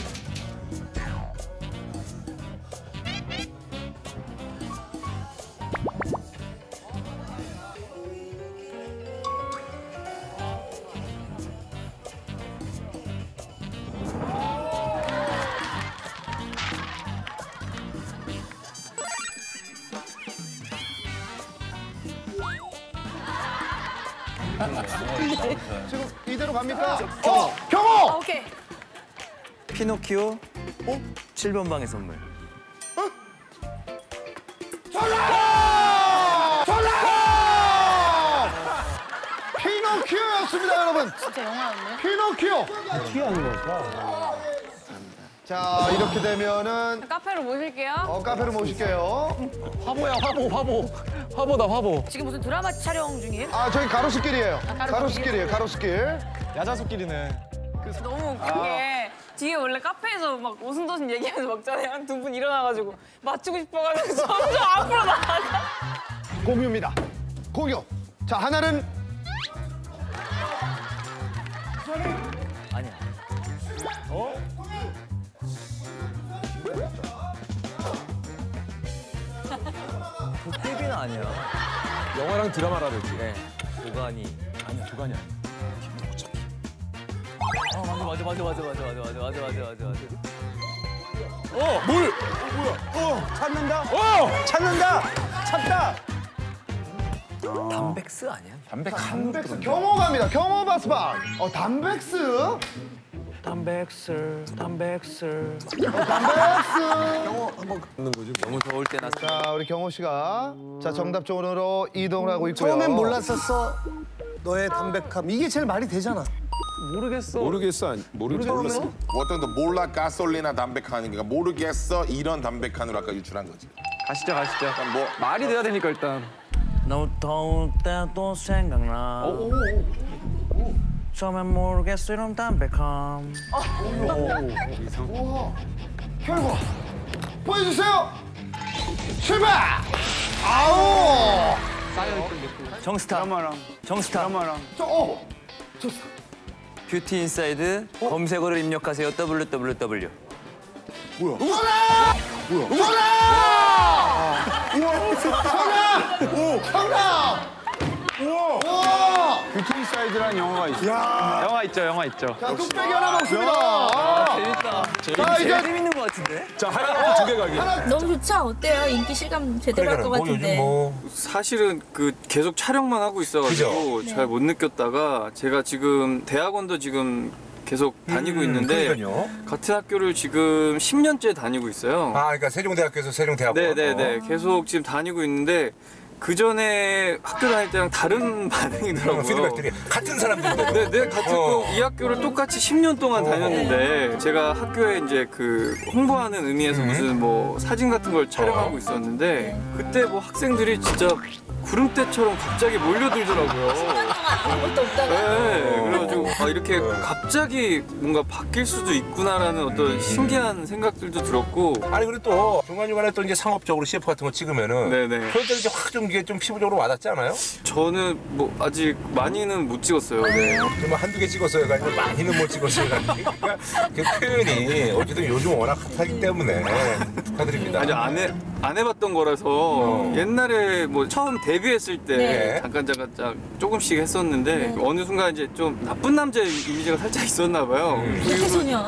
지금 이대로 갑니까? 어, 경호! 아, 오케이. 피노키오 칠 번 방의 선물. 전라! 전라! 피노키오였습니다, 여러분. 진짜 영화였네. 피노키오. 피하는 걸까? 자, 이렇게 되면은 카페로 모실게요. 어, 카페로 모실게요. 화보야, 화보, 화보. 화보다, 화보. 지금 무슨 드라마 촬영 중이에요? 아, 저희 가로수길이에요. 아, 가로수길. 가로수길이에요, 가로수길. 야자수길이네. 너무 웃긴 게 뒤에 원래 카페에서 막 오순도순 얘기하면서 먹잖아요. 두 분 일어나가지고 맞추고 싶어가지고 점점 앞으로 나가서. 공유입니다. 공유. 자, 하나는 아니야. 어? 도깨비는 아니야. 영화랑 드라마라 그랬지. 네. 도가니. 아니야, 도가니 아니야. 아 맞아 맞아 맞아 맞아 맞아 맞아 맞아 맞아 맞아 맞아 맞아. 어, 물! 어, 뭐야? 어, 찾는다? 어! 찾는다! 찾다! 담백스 아니야? 담백 담백스 경호 갑니다. 경호 바스방. 어, 담백스. 단백질, 단백질. 단백질. 경호 한번 걷는 거죠. 너무 더울 때 났어. 자, 우리 경호 씨가 자 정답 쪽으로 이동을 하고 있고요. 처음엔 몰랐었어. 너의 담백함. 이게 제일 말이 되잖아. 모르겠어. 모르겠어. 아니, 모르, 몰랐어. 어떤 더 몰라 가솔리나 담백하니까 모르겠어 이런 담백한으로 아까 유출한 거지. 가시죠, 가시죠. 뭐 말이 돼야 되니까 일단. 너무 더울 때도 생각나. 처음엔 모르겠어 이런 담백함. 결과 보여주세요. 출발. 아우. 정스타. 정스타. 저, 어. 뷰티 인사이드 검색어를 입력하세요. 더블유 더블유 더블유. 뭐야? 정답! 뭐야? 정답! 정답! 오! 정답! 우와! 뷰티 사이드라는 영화가 있어요. 영화 있죠, 영화 있죠. 자, 뚝배기 하나 먹습니다. 아, 재밌다. 자, 이제 제일 재밌는 것 같은데? 자, 하나 두 개 가기. 너무 좋죠? 어때요? 인기 실감 제대로 할 것 같은데. 사실은 그 계속 촬영만 하고 있어가지고 그죠? 잘 못 느꼈다가 제가 지금 대학원도 지금 계속 다니고 음, 있는데 그러니까요. 같은 학교를 지금 십 년째 다니고 있어요. 아, 그러니까 세종대학교에서 세종대학원. 네네네. 계속 지금 다니고 있는데 그 전에 학교 다닐 때랑 다른 반응이더라고요. 어, 피드백들이 같은 사람들인데. 네, 네, 같은 어. 이 학교를 똑같이 십 년 동안 다녔는데 제가 학교에 이제 그 홍보하는 의미에서 무슨 뭐 사진 같은 걸 촬영하고 있었는데 그때 뭐 학생들이 진짜 구름대처럼 갑자기 몰려들더라고요. 아무것도 없다가. 네, 그래가지고 아, 이렇게 갑자기 뭔가 바뀔 수도 있구나라는 어떤 신기한 생각들도 들었고. 아니 그리고 또 중간중간에 또 이제 상업적으로 씨에프 같은 거 찍으면은 네네. 그럴 때 이제 확 좀 이게 좀 피부적으로 와닿지 않아요? 저는 뭐 아직 많이는 못 찍었어요. 네. 좀 한두 개 찍었어요. 가지고 많이는 못 찍었어요. 그러니까 그 표현이 어쨌든 요즘 워낙 핫하기 때문에 축하드립니다. 아니 안 해, 안 해봤던 거라서 어. 옛날에 뭐 처음 데뷔했을 때 네. 잠깐 잠깐 짝 조금씩 했었는데 네. 어느 순간 이제 좀 나쁜 남자 이미지가 살짝 있었나 봐요. 이렇게 소녀.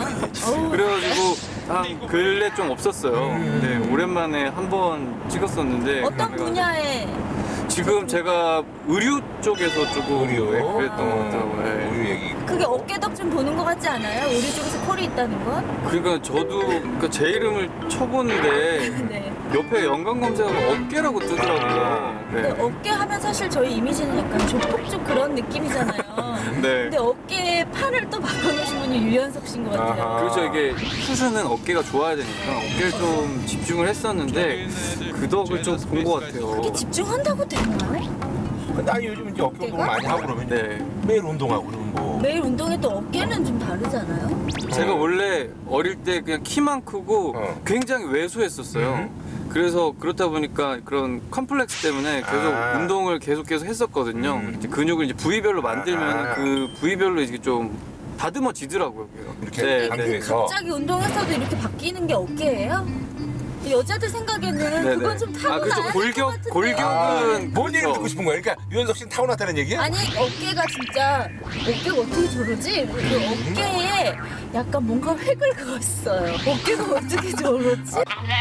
그래가지고 한 근래 좀 없었어요. 네, 오랜만에 한 번 찍었었는데 어떤 그래가지고 분야에 지금 제가 의류 쪽에서 조금 의류? 그랬던 것 같더라고요. 네. 우유 얘기. 그게 어깨덕 좀 보는 것 같지 않아요? 우리 쪽에서 콜이 있다는 건? 그러니까 저도 그러니까 제 이름을 쳐보는데 네. 옆에 연관 검색어가 어깨라고 뜨더라고요. 근데 네. 어깨 하면 사실 저희 이미지는 약간 조폭죽 그런 느낌이잖아요. 네. 근데 어깨에 팔을 또 바꿔놓으신 분이 유연석 씨인 것 같아요. 그렇죠. 이게 투수는 어깨가 좋아야 되니까 어깨를 좀 집중을 했었는데 그 덕을 좀 본 것 같아요. 그게 집중한다고 되나요? 근데 아니 요즘 이제 어깨 운동 많이 하고 그러면 네. 매일 운동하고 그러면 뭐 매일 운동에 또 어깨는 좀 다르잖아요? 제가 원래 어릴 때 그냥 키만 크고 굉장히 왜소했었어요. 그래서 그렇다 보니까 그런 컴플렉스 때문에 계속 아. 운동을 계속 계속 했었거든요. 이제 근육을 이제 부위별로 만들면 아. 그 부위별로 이게 좀 다듬어지더라고요. 이렇게 강조해서. 갑자기 운동했어도 이렇게 바뀌는 게 어깨예요? 여자들 생각에는 네네. 그건 좀 타고나야 아, 그렇죠. 될것 골격, 같은데. 골격은 뭔 얘기를 듣고 싶은 거야? 그러니까 유연석 씨는 타고났다는 얘기야? 아니 어깨가 진짜 어깨가 어떻게 저러지? 그 어깨에 약간 뭔가 획을 그었어요. 어깨가 어떻게 저러지?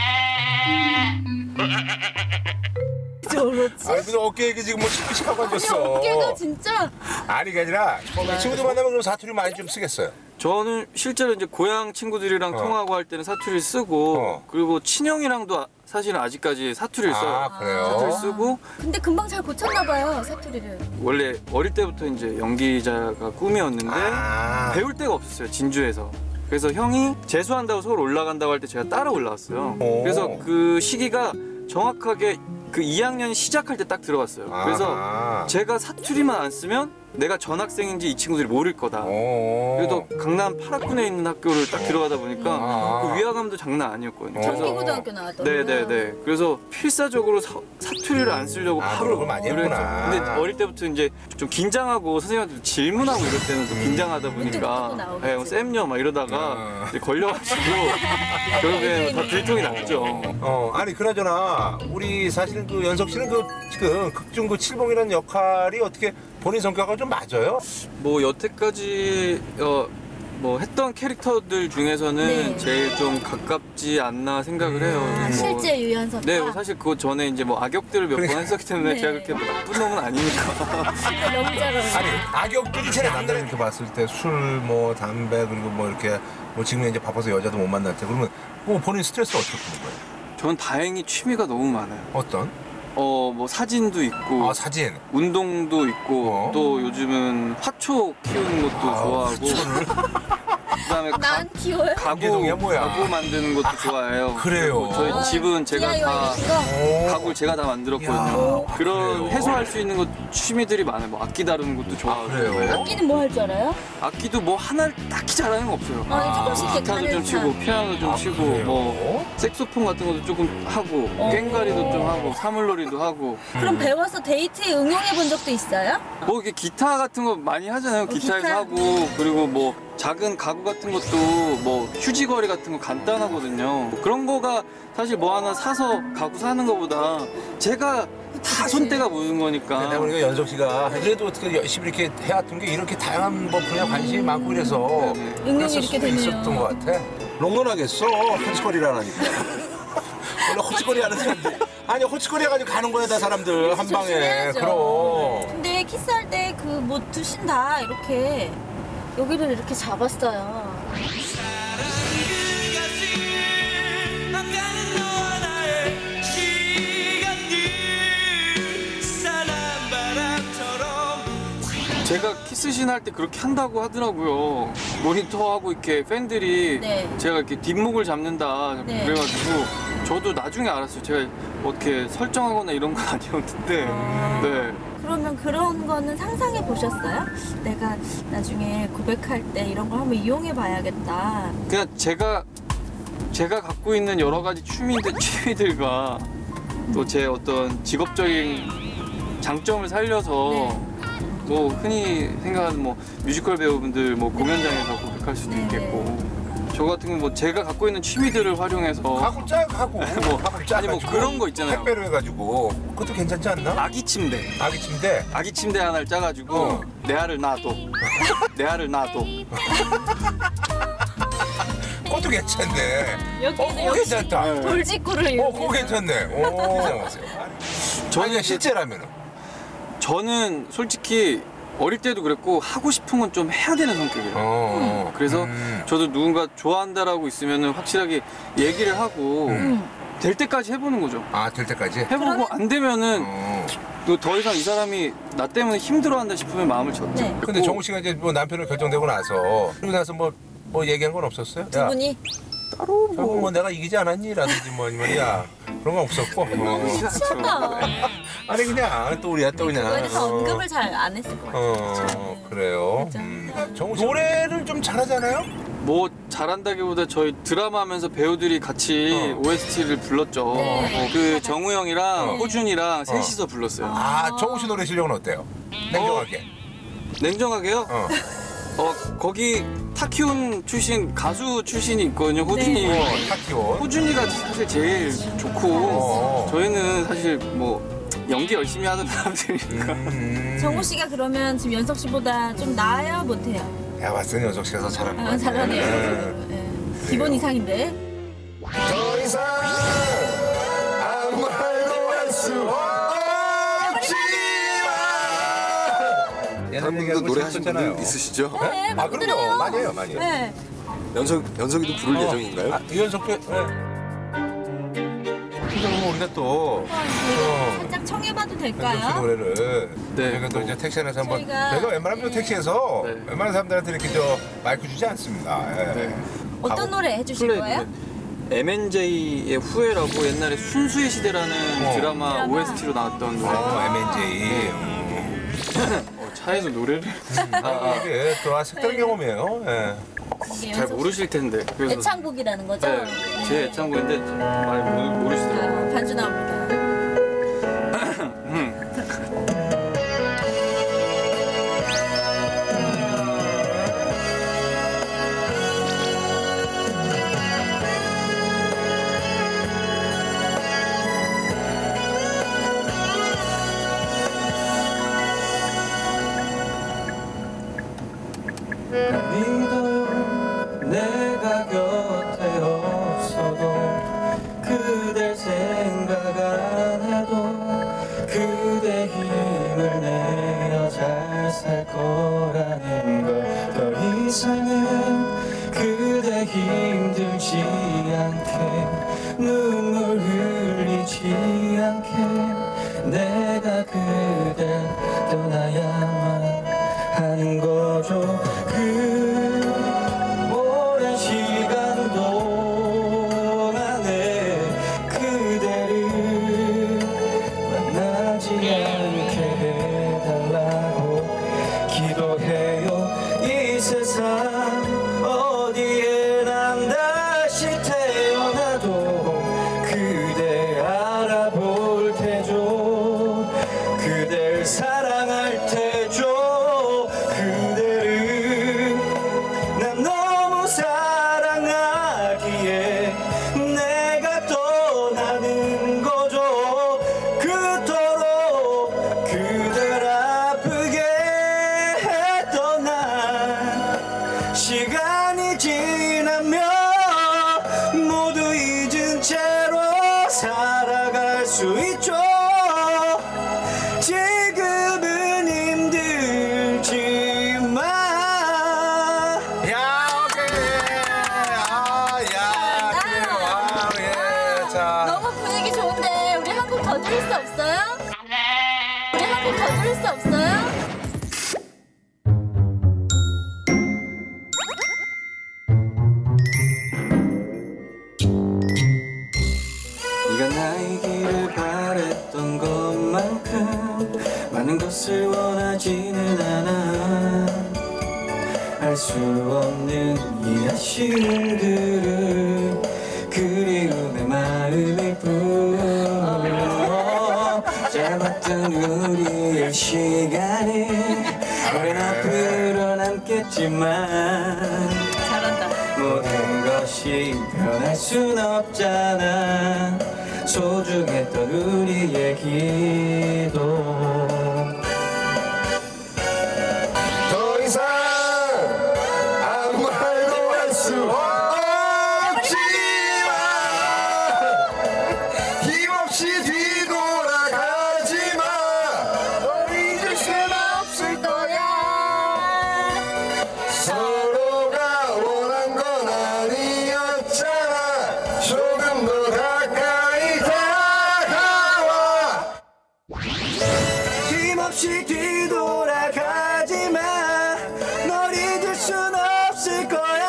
저러지? 아니 무슨 어깨 얘기 지금 뭐 시키시하고 아니 앉았어. 어깨가 진짜 아니 그게 아니라 처음에 친구들 만나면 그럼 사투리 많이 좀 쓰겠어요. 저는 실제로 이제 고향 친구들이랑 어. 통화하고 할 때는 사투리를 쓰고 그리고 친형이랑도 아- 사실은 아직까지 사투리를 써요. 아, 그래요? 사투리 쓰고 근데 금방 잘 고쳤나 봐요 사투리를. 원래 어릴 때부터 이제 연기자가 꿈이었는데 아. 배울 데가 없었어요. 진주에서. 그래서 형이 재수한다고 서울 올라간다고 할 때 제가 따라 올라왔어요. 오. 그래서 그 시기가 정확하게 그 이 학년 시작할 때 딱 들어갔어요. 그래서 아하. 제가 사투리만 안 쓰면 내가 전학생인지 이 친구들이 모를 거다. 그래도 강남 팔학군에 있는 학교를 딱 들어가다 보니까 아. 그 위화감도 장난 아니었거든요. 경기고등학교 나왔던 네네네. 그래서 필사적으로 사, 사투리를 안 쓰려고 아, 바로 노력을 많이 노력했죠. 했구나. 근데 어릴 때부터 이제 좀 긴장하고 선생님한테 질문하고 이럴 때는 또 긴장하다 보니까 네, 뭐 쌤요 막 이러다가 이제 걸려가지고 결국에는 다 들통이 났죠. 어 아니 그나저나 우리 사실 그 연석 씨는 그 지금 극중 그 칠봉이라는 역할이 어떻게 본인 성격과 좀 맞아요? 뭐 여태까지 어, 뭐 했던 캐릭터들 중에서는 네. 제일 좀 가깝지 않나 생각을 해요. 아, 뭐, 실제 유연석. 네, 뭐 사실 그거 전에 이제 뭐 악역들을 몇 번 했었기 때문에 네. 제가 그렇게 뭐 나쁜 놈은 아니니까. 너무 잘 어울려. 아니 악역들이 제 남자한테 봤을 때 술 뭐 담배 그리고 뭐 이렇게 뭐 지금 이제 바빠서 여자도 못 만날 때 그러면 뭐 본인 스트레스를 어떻게 푸는 거예요? 저는 다행히 취미가 너무 많아요. 어떤? 어, 뭐 사진도 있고. 아, 사진. 운동도 있고. 또 요즘은 화초 키우는 것도 좋아하고. 그다음에 난 키워요? 가구, 이게 뭐야? 가구 만드는 것도 좋아해요. 그래요? 저희 아, 집은 제가 다 디아이와이 같은 거? 가구를 제가 다 만들었거든요. 그런 해소할 수 있는 것 취미들이 많아요. 뭐 악기 다루는 것도 좋아하고. 그래요? 악기는 뭐 할 줄 알아요? 악기도 뭐 하나를 딱히 잘하는 건 없어요. 아, 조금씩 이렇게 기타도 좀 가는 치고 듯한. 피아노도 좀 아, 치고 그래요? 뭐 색소폰 같은 것도 조금 하고 어. 꽹과리도 좀 하고 사물놀이도 하고. 그럼 배워서 데이트에 응용해 본 적도 있어요? 뭐 이게 기타 같은 거 많이 하잖아요. 기타에서 기타? 하고 그리고 뭐 작은 가구 같은 것도 뭐 휴지거리 같은 거 간단하거든요. 그런 거가 사실 뭐 하나 사서 가구 사는 거보다 제가 다 손때가 묻은 거니까. 내가 보니까 연석 씨가 그래도 어떻게 열심히 이렇게 해왔던 게 이렇게 다양한 뭐 분야 관심이 많고 그래서 응용이 그랬을 이렇게 수도 되네요. 있었던 것 같아. 롱런하겠어. 헛짓거리라니까. 원래 헛짓거리 하는 사람들. 아니 헛짓거리 해가지고 가는 거야 다 사람들 한 방에. 조심해야죠. 그럼. 근데 키스할 때 그 뭐 두신 다 이렇게 여기를 이렇게 잡았어요. 제가 키스신 할 때 그렇게 한다고 하더라고요. 모니터하고 이렇게 팬들이 네. 제가 이렇게 뒷목을 잡는다 네. 그래가지고 저도 나중에 알았어요. 제가 어떻게 설정하거나 이런 건 아니었는데. 네. 그러면 그런 거는 상상해 보셨어요? 내가 나중에 고백할 때 이런 걸 한번 이용해 봐야겠다. 그냥 제가 제가 갖고 있는 여러 가지 취미들 취미들과 또 제 어떤 직업적인 장점을 살려서 네. 뭐 흔히 생각하는 뭐 뮤지컬 배우분들 뭐 공연장에서 고백할 수도 있겠고 저 같은 경우 뭐 제가 갖고 있는 취미들을 활용해서 가구 짜 가구. 뭐 아니 뭐 그런 거 있잖아요. 택배로 해가지고 그것도 괜찮지 않나? 아기 침대. 아기 침대. 아기 침대 하나를 짜가지고 어. 내 알을 놔둬. 내 알을 놔둬. 그것도 괜찮네. 여기도 어, 그거 역시 괜찮다. 돌직구를 어, 그거 괜찮네. 오. 저는 실제라면은 저는 솔직히 어릴 때도 그랬고 하고 싶은 건 좀 해야 되는 성격이에요. 어. 그래서 음. 저도 누군가 좋아한다라고 있으면 확실하게 얘기를 하고 음. 될 때까지 해보는 거죠. 아, 될 때까지? 해보고 안 되면은 어. 또 더 이상 이 사람이 나 때문에 힘들어한다 싶으면 마음을 접죠. 네. 근데 정우 씨가 이제 뭐 남편을 결정되고 나서 그리고 나서 뭐, 뭐 얘기한 건 없었어요? 두 분이 따로 뭐, 뭐 내가 이기지 않았니? 라든지 뭐 아니면 야 그런 건 없었고 어. 미쳤나? 아니 그냥 또 우리야 또 그냥 그거에 대해서 어. 언급을 잘 안 했을 것 같아요. 어 그래요. 음. 정우 씨 노래를 좀 잘하잖아요? 뭐 잘한다기보다 저희 드라마 하면서 배우들이 같이 오에스티를 불렀죠. 네. 어, 그 정우 형이랑 어. 호준이랑 셋이서 불렀어요. 아 정우 씨 노래 실력은 어때요? 냉정하게. 냉정하게요? 어. 어 거기 타키온 출신 가수 출신이 있거든요. 호준이. 네. 어, 타키온. 호준이가 사실 제일 좋고 어. 저희는 사실 뭐 연기 열심히 하는 사람들이니까. 음. 정우 씨가 그러면 지금 연석 씨보다 좀 나아요, 못해요? 내가 봤을 때 연석 씨가 더 잘할 것 아, 같아. 잘하네요. 네. 네. 기본 이상인데. 더 이상 아무 말도 할 수 여러분도 노래하신 분 있으시죠? 네, 아 그럼요. 많이 해요, 많이 해요. 네. 연석 연석이도 부를 어. 예정인가요? 아, 이연석도 네. 그럼 우리가 또 어. 살짝 청해봐도 연석 씨 될까요? 노래를 네. 저희가 또 이제 택시 안에서 한번 저희가- 저희가 웬만하면 네. 택시에서 네. 웬만한 사람들한테 이렇게 저 마이크 주지 않습니다. 예. 어떤 노래 해주실 플레이 거예요? 엠엔제이의 후회라고 옛날에 순수의 시대라는 어. 드라마, 드라마. 오에스티로 나왔던 노래. 어, 엠엔제이. 어, 차에서 노래를 아, 이게 또 아, 색다른 경험이에요. 예. 이게 잘 연석 모르실 텐데. 그래서 애창곡이라는 거죠? 네, 제 애창곡인데 많이 모르, 모르시더라고요. 자, 반주 나옵니다. 믿어요 내가 곁에 없어도 그댈 생각 안 해도 그대 힘을 내어 잘 살 거라는 걸 더 이상은 그대 힘들지 않게 눈물 흘리지 않게 내가 그댈 떠나야만 하는 거죠. 그 오랜 시간 동안에 그대를 만나지 않게 해달라고 기도해요. 이 세상 어디에 난 다시 태어나도 그대 알아볼 테죠. 그댈 사랑할 테죠. 그대를 난 너무 사랑하기에 내가 떠나는 거죠. 그토록 그댈 아프게 했던 난 시간이 지나면 모두 잊은 채로 살아갈 수 있죠. 지금은 힘들지만 야, 오케이. 아, 야, 그래요. 아, 예. 자. 너무 분위기 좋은데 우리 한 곡 더 들을 수 없어요? 우리 한 곡 더 들을 수 없어요? 네가 나이기를 바랬던 것만큼 많은 것을 원하지는 않아. 알 수 없는 이 아쉬움들은 그리움의 마음일 뿐. 짧았던 우리의 시간은 오랜 앞으로 남겠지만 모든 것이 변할 순 없잖아. 소중했던 우리의 기도 더 이상 아무 말도 할 수 없지만 힘없이 뒤돌아가지마. 널 잊을 순 없을 거야. 서로가 원한 건 아니었잖아. 조금 더 가까이 다가와. 힘없이 뒤돌아가지마. 널 잊을 순 없을 거야.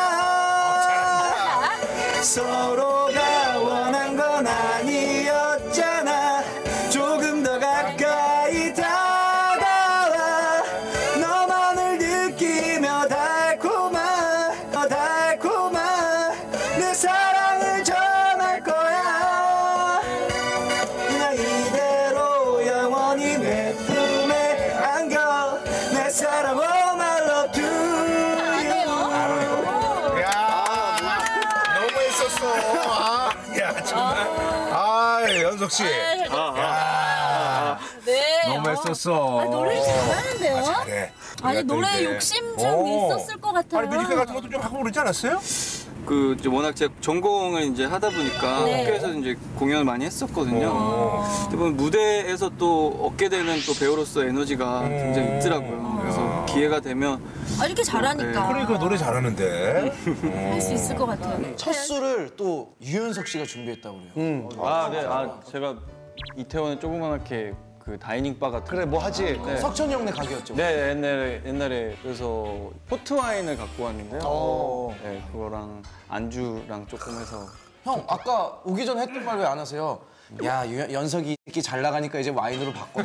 서로가 원한 건 아니었잖아. 조금 더 가까이 다가와. 너만을 느끼며 달콤한 달콤한 내 사랑을 전할 거야. 그냥 이대로 영원히 내 품에 안겨. 내 사랑 all my love to you. 야, 너무 했었어. 아, 야, 정말. 아, 연석 씨. 야, 네. 너무 했었어. 아, 노래를 잘하는데요? 잘해. 아니 우리가 또 노래 이제- 욕심 좀 어. 있었을 것 같아요. 아니, 뮤지컬 같은 것도 좀 하고 그러지 않았어요? 그 이제 워낙 제가 전공을 이제 하다 보니까 네. 학교에서 이제 공연을 많이 했었거든요. 근데 보면 무대에서 또 얻게 되는 또 배우로서 에너지가 굉장히 있더라고요. 그래서 기회가 되면 아, 이렇게 잘하니까. 그러니까 노래 잘하는데. 할 수 있을 것 같아요. 첫 술을 또 유연석 씨가 준비했다고 그래요. 아, 네. 아, 제가 이태원에 조그맣게 그 다이닝 바 같은 그래, 뭐 하지? 네. 석천이 형네 가게였죠. 네, 옛날에 옛날에 그래서 포트 와인을 갖고 왔는데요. 어. 네, 그거랑 안주랑 조금 해서 형, 아까 오기 전에 했던 말 왜 안 하세요? 야, 유- 연석이 이렇게 잘 나가니까 이제 와인으로 바꿔.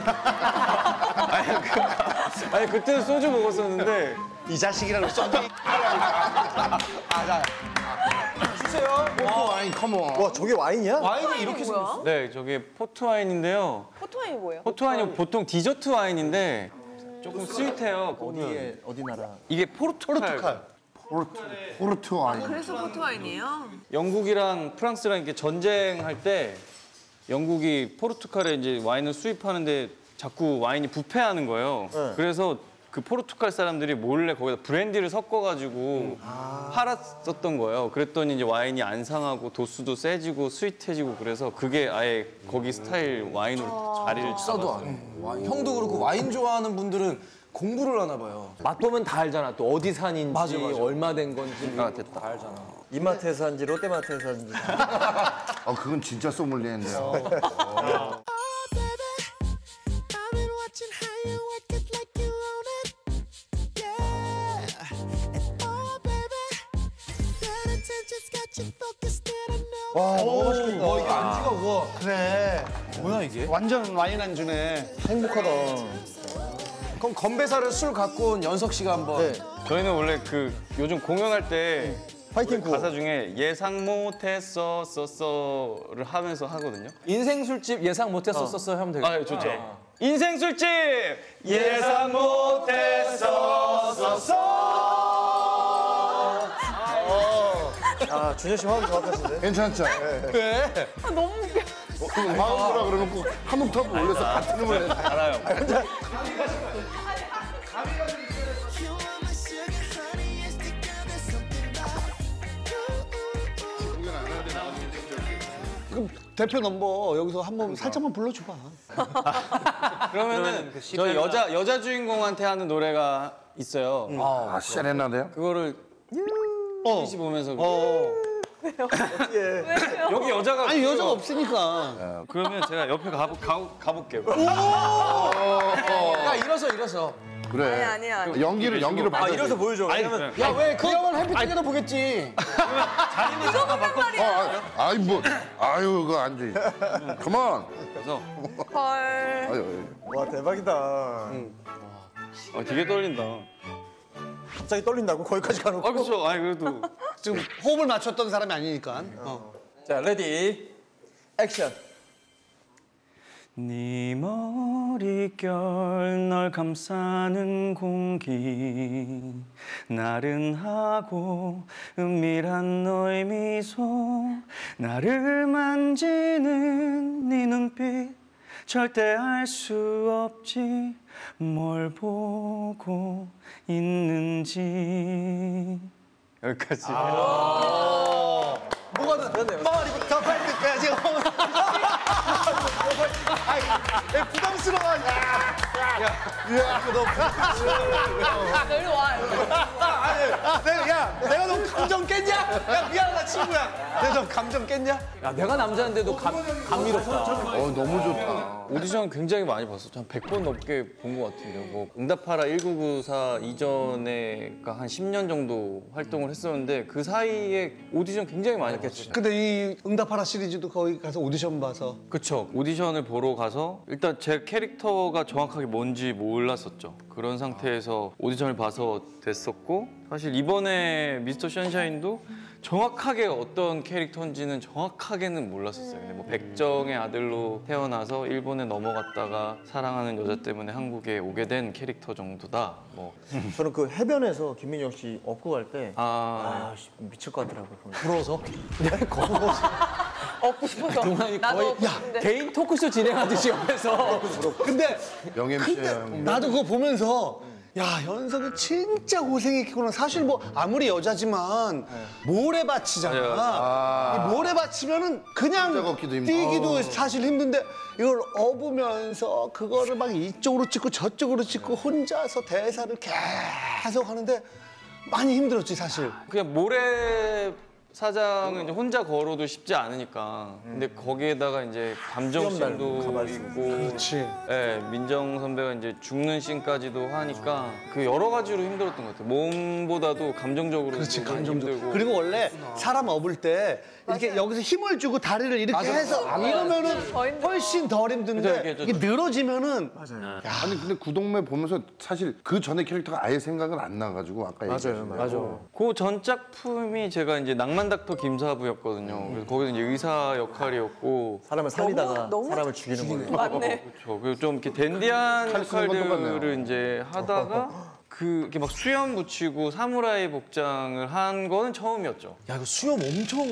아니 그때는 소주 먹었었는데 이 자식이랑 소주. 아, 자. 주세요. 포트 와인, 컴온. 와, 저게 와인이야? 와인이 이렇게 생겼어? 네, 저게 포트 와인인데요. 포토와인이 뭐예요? 포트 와인은 보통 디저트 와인인데 조금 스윗해요. 어디에 어디 나라? 이게 포르투갈. 포르투갈. 포르투 포르투 와인. 그래서 포토와인이에요? 영국이랑 프랑스랑 이렇게 전쟁할 때 영국이 포르투갈에 이제 와인을 수입하는데 자꾸 와인이 부패하는 거예요. 네. 그래서 그 포르투갈 사람들이 몰래 거기다 브랜디를 섞어가지고 팔았었던 거예요. 그랬더니 이제 와인이 안 상하고 도수도 세지고 스윗해지고 그래서 그게 아예 거기 스타일 와인으로 자리를 써도 안 해. 형도 그렇고 와인 좋아하는 분들은 공부를 하나 봐요. 맛보면 다 알잖아. 또 어디 산인지 맞아, 맞아. 얼마 된 건지 아, 됐다. 다 알잖아. 이마트에서 산지 롯데마트에서 산지. 어, 그건 진짜 소믈리에인데요. 어. 와, 너무 맛있겠다. 와, 이거 안주가 우와. 그래. 뭐야 이게? 완전 와인 안주네. 행복하다. 그럼 건배사를 술 갖고 온 연석 씨가 한번. 저희는 원래 그 요즘 공연할 때 파이팅 그 가사 중에 예상 못했어 썼어를 하면서 하거든요. 인생 술집 예상 못했어 썼어 하면 되겠다. 아, 예, 좋죠. 인생 술집 예상 못했어 썼어. 아, 준현 씨 화음 정확하신데? 괜찮죠? 왜? 아, 너무 웃겨. 그 마음으로 그러놓고 한 옥타브 올려서 같은 음을 해서 알아요. 그럼 대표 넘버 여기서 한번 살짝만 불러줘봐. 그러면은 저 여자 여자 주인공한테 하는 노래가 있어요. 아, 세레나데요? 그거를 어. 피시 보면서 어. 여기 여자가 아니 없어요. 여자가 없으니까. 그러면 제가 옆에 가, 가, 가볼게요. 야 일어서 일어서. 그래. 아니, 아니야, 아니야. 연기를 연기를 받아. 아, 이래서 보여줘. 왜냐면 야 왜 그 형은 햇빛에도 보겠지. 자리는 잠깐 바꿔. 어, 아이 뭐, 아유 그거 안 돼. 그만. 그래서 헐. 아유, 와, 대박이다. 어, 되게 떨린다. 갑자기 떨린다고? 거기까지 가놓고? 아 그렇죠. 아니 그래도 지금 호흡을 맞췄던 사람이 아니니까. 어. 자 레디 액션. 네 머릿결 널 감싸는 공기 나른하고 은밀한 너의 미소 나를 만지는 네 눈빛 절대 알 수 없지 뭘 보고 있는지 여기까지. 뭐가 더 머리부터 발끝까지. 아이, 부담스러워. 야, 야, 야, 너 부담스러워. 이리 와. 아, 내가, 야, 내가 너 감정 깼냐? 야, 미안하다, 친구야. 내가 너 감정 깼냐? 야 내가 남자인데도 감, 감미롭다. 어 너무 좋다. 오디션 굉장히 많이 봤었죠. 한 백 번 넘게 본 것 같은데요. 뭐 응답하라 천구백구십사 이전에가 한 십 년 정도 활동을 했었는데 그 사이에 오디션 굉장히 많이 봤어요. 근데 이 응답하라 시리즈도 거기 가서 오디션 봐서. 그쵸. 오디션을 보러 가서 일단 제 캐릭터가 정확하게 뭔지 몰랐었죠. 그런 상태에서 오디션을 봐서 됐었고 사실 이번에 미스터 션샤인도 정확하게 어떤 캐릭터인지는 정확하게는 몰랐었어요. 근데 뭐 백정의 아들로 태어나서 일본에 넘어갔다가 사랑하는 여자 때문에 한국에 오게 된 캐릭터 정도다. 뭐 저는 그 해변에서 김민영 씨 업고 갈 때 아, 아, 씨, 미칠 것 같더라고요. 부러워서? 얻고 싶어서. 동환이 나도 거의 얻고 싶은데. 개인 토크쇼 진행하듯이 옆에서. 근데 영엠씨야. 나도 그거 보면서 야, 현석이 진짜 고생했구나. 사실 뭐 아무리 여자지만 모래밭이잖아. 아. 이 모래밭이면은 그냥 진짜 걷기도 힘들어. 뛰기도 어. 사실 힘든데 이걸 업으면서 그거를 막 이쪽으로 찍고 저쪽으로 찍고 혼자서 대사를 계속 하는데 많이 힘들었지 사실. 그냥 모래 사장은 이제 혼자 걸어도 쉽지 않으니까. 근데 거기에다가 이제 감정씬도 있고, 그렇지. 예, 민정 선배가 이제 죽는 씬까지도 하니까 그 여러 가지로 힘들었던 것 같아요. 몸보다도 감정적으로 그렇지, 되게 감정적으로. 힘들고. 그리고 원래 사람 업을 때 이렇게 여기서 힘을 주고 다리를 이렇게 맞아. 해서 맞아. 이러면은 훨씬 덜 힘든데 그죠, 이게 늘어지면은 야, 아니 근데 구동매 보면서 사실 그 전에 캐릭터가 아예 생각은 안 나가지고 아까 얘기했어요. 맞아. 그 전 작품이 제가 이제 낭만 닥터 김사부였거든요. 그래서 거기서 이제 의사 역할이었고 사람을 살리다가 너무- 너무 사람을 죽이는 거예요. 맞네. 그렇죠. 그리고 좀 이렇게 댄디한 칼 쓰는 건 역할들을 똑같네요. 이제 하다가 그 이렇게 막 수염 붙이고 사무라이 복장을 한 거는 처음이었죠. 야 이거 수염 엄청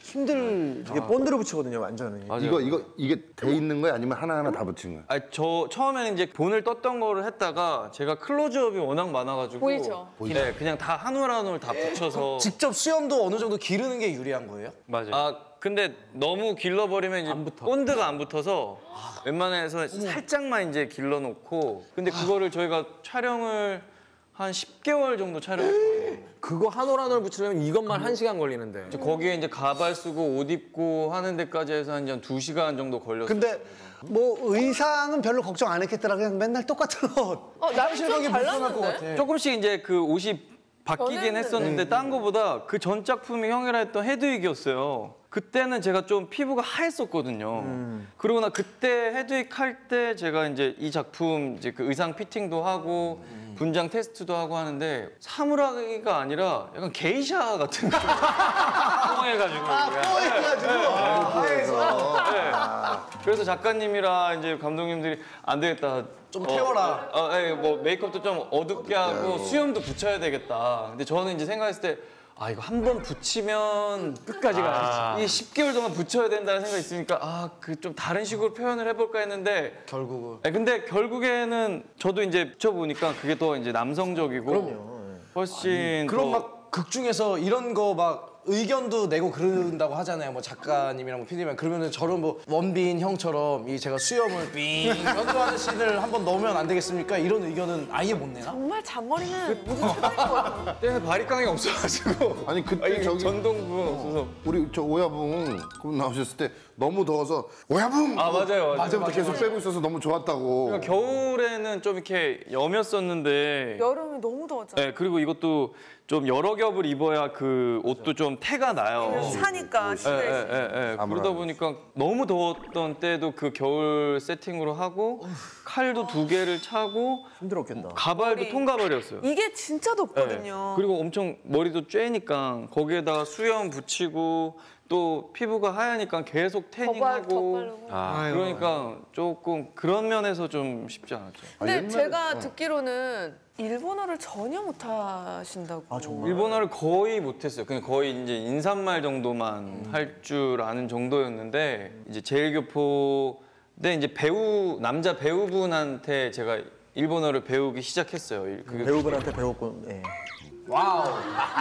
힘들. 이게 본드를 붙이거든요, 완전히. 맞아요. 이거 이거 이게 돼 있는 거야 아니면 하나 하나 다 붙인 거야? 아니, 저 처음에는 이제 본을 떴던 거를 했다가 제가 클로즈업이 워낙 많아가지고 보이죠? 네, 그냥 다 한 올 한 올 다 붙여서 직접 수염도 어느 정도 기르는 게 유리한 거예요? 맞아요. 아 근데 너무 길러버리면 이제 본드가 안 붙어서 웬만해서 살짝만 이제 길러놓고 근데 그거를 저희가 촬영을 한 십 개월 정도 촬영했어요. 그거 한 올 한 올 붙이려면 이것만 한 시간 걸리는데. 이제 거기에 이제 가발 쓰고 옷 입고 하는 데까지 해서 한 두 시간 정도 걸렸어요. 근데 뭐 의상은 별로 걱정 안 했겠더라. 그냥 맨날 똑같은 옷. 어, 나는 좀 달랐는데? 조금씩 이제 그 옷이 바뀌긴 변했는데. 했었는데 딴 거보다 그 전 작품이 형이라 했던 헤드윅이었어요. 그때는 제가 좀 피부가 하했었거든요. 음. 그러고 나 그때 헤드윅 할 때 제가 이제 이 작품 이제 그 의상 피팅도 하고 분장 테스트도 하고 하는데 사무라이가 아니라 약간 게이샤 같은 거 뽀해가지고 아, 뽀해가지고 하얘서. 네. 그래서 작가님이랑 이제 감독님들이 안 되겠다. 좀 태워라. 어, 어, 예, 뭐 메이크업도 좀 어둡게 하고 수염도 붙여야 되겠다. 근데 저는 이제 생각했을 때 아 이거 한 번 붙이면 끝까지 가야지. 이게 십 개월 동안 붙여야 된다는 생각이 있으니까 아 그 좀 다른 식으로 표현을 해볼까 했는데 결국은. 네, 근데 결국에는 저도 이제 붙여보니까 그게 더 이제 남성적이고 그럼요. 훨씬 그럼 더 막 극 중에서 이런 거 막 의견도 내고 그런다고 하잖아요. 뭐 작가님이랑 뭐 피디님 그러면은 저런 뭐 원빈 형처럼 이 제가 수염을 삥 연구하는 씬을 한번 넣으면 안 되겠습니까? 이런 의견은 아예 못 내나? 정말 잔머리는 무슨 최고인 것 같아. 때문에 바리깡이 없어가지고 아니 그때 아니, 저기 전동부은 없어서 우리 저 오야붕 그분 나오셨을 때 너무 더워서 오야붕 아 맞아요 맞아요 맞아부터 계속 빼고 있어서 너무 좋았다고. 그러니까 겨울에는 좀 이렇게 여몄었는데 여름이 너무 더웠잖아. 네 그리고 이것도 좀 여러 겹을 입어야 그 옷도 좀 태가 나요. 차니까 예, 실내에서. 예, 예, 예. 그러다 보니까 너무 더웠던 때도 그 겨울 세팅으로 하고 칼도 두 개를 차고 힘들었겠다. 가발도 머리. 통가발이었어요. 이게 진짜 덥거든요. 예. 그리고 엄청 머리도 쬐니까 거기에다가 수염 붙이고 또 피부가 하얘니까 계속 태닝하고 아, 그러니까 조금 그런 면에서 좀 쉽지 않았죠. 근데 제가 듣기로는 일본어를 전혀 못 하신다고. 아 정말? 일본어를 거의 못했어요. 그냥 거의 이제 인사말 정도만 할 줄 아는 정도였는데 이제 제일교포 때 이제 배우 남자 배우분한테 제가 일본어를 배우기 시작했어요. 그 배우분한테 배웠고. 예. 와우.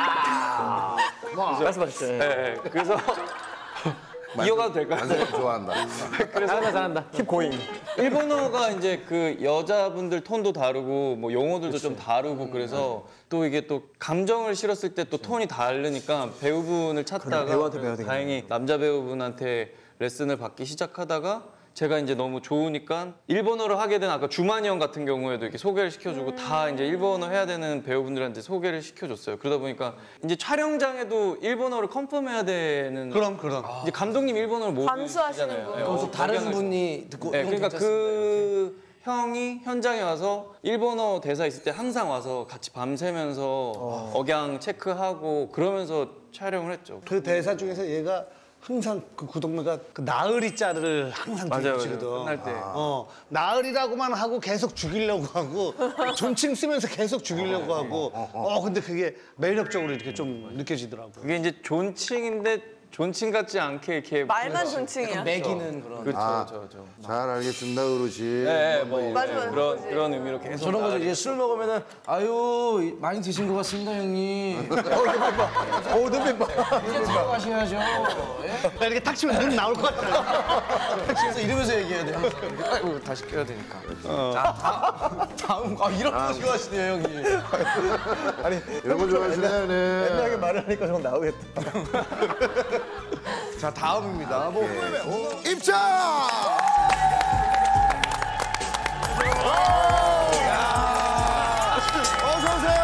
말씀하셨죠. 예. 예, 예. 그래서 이어가도 될까요? 좋아한다. 그래서 잘한다 잘한다. 킵 고잉. 일본어가 이제 그 여자분들 톤도 다르고 뭐 용어들도 좀 다르고 그래서 또 이게 또 감정을 실었을 때 또 톤이 다르니까 배우분을 찾다가 그래, 배우한테 배워야 되겠네. 다행히 남자 배우분한테 레슨을 받기 시작하다가 제가 이제 너무 좋으니까 일본어를 하게 된 아까 주만이 형 같은 경우에도 이렇게 소개를 시켜주고 다 이제 일본어 해야 되는 배우분들한테 소개를 시켜줬어요. 그러다 보니까 이제 촬영장에도 일본어를 컨펌해야 되는 그럼 그럼. 이제 감독님 일본어를 못 감수하시는 하시잖아요. 분. 네, 그래서 어, 다른 억양을 분이 듣고 네, 형 그러니까 괜찮습니다, 그 형이 현장에 와서 일본어 대사 있을 때 항상 와서 같이 밤새면서 어. 억양 체크하고 그러면서 촬영을 했죠. 그 대사 중에서 얘가 항상 그 구동매가 그 나으리 자를 항상 맞아요, 붙이거든. 맞아요. 끝날 때. 어 나으리라고만 하고 계속 죽이려고 하고 존칭 쓰면서 계속 죽이려고 하고. 어 근데 그게 매력적으로 이렇게 좀 느껴지더라고. 그게 이제 존칭인데 존칭 같지 않게 이렇게 말만 존칭이야. 매기는 그런. 그렇죠, 아. 저, 저. 잘 알겠습니다 어르신. 네, 뭐, 뭐 맞아, 맞아. 그런 그런 의미로 계속 저런 거죠. 나가죠. 이제 술 먹으면은 아유 많이 드신 것 같습니다 형님. 어, 눈빛 봐. 이제 들어가셔야죠. 예? 나 이렇게 탁 치면 눈 나올 것 같아. 그래서 이러면서 얘기해야 돼. 아이고 다시 껴야 되니까. 자 다, 다음 아 이런 거 좋아하시네요 형님. 아니 이런 거 좋아하시네. 옛날에 말을 하니까 좀 나오겠다. 자 다음입니다. 뭐 입장. 어서 오세요.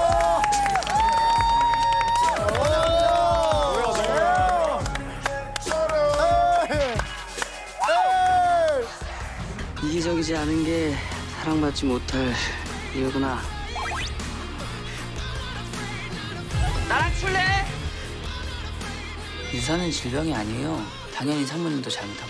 이기적이지 않은 게 사랑받지 못할 이유구나. 나랑 출래? 유사는 질병이 아니에요. 당연히 사모님도 잘못한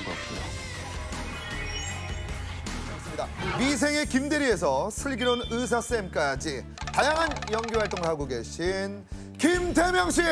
거고요. 미생의 김대리에서 슬기로운 의사쌤까지 다양한 연기 활동을 하고 계신 김대명 씨.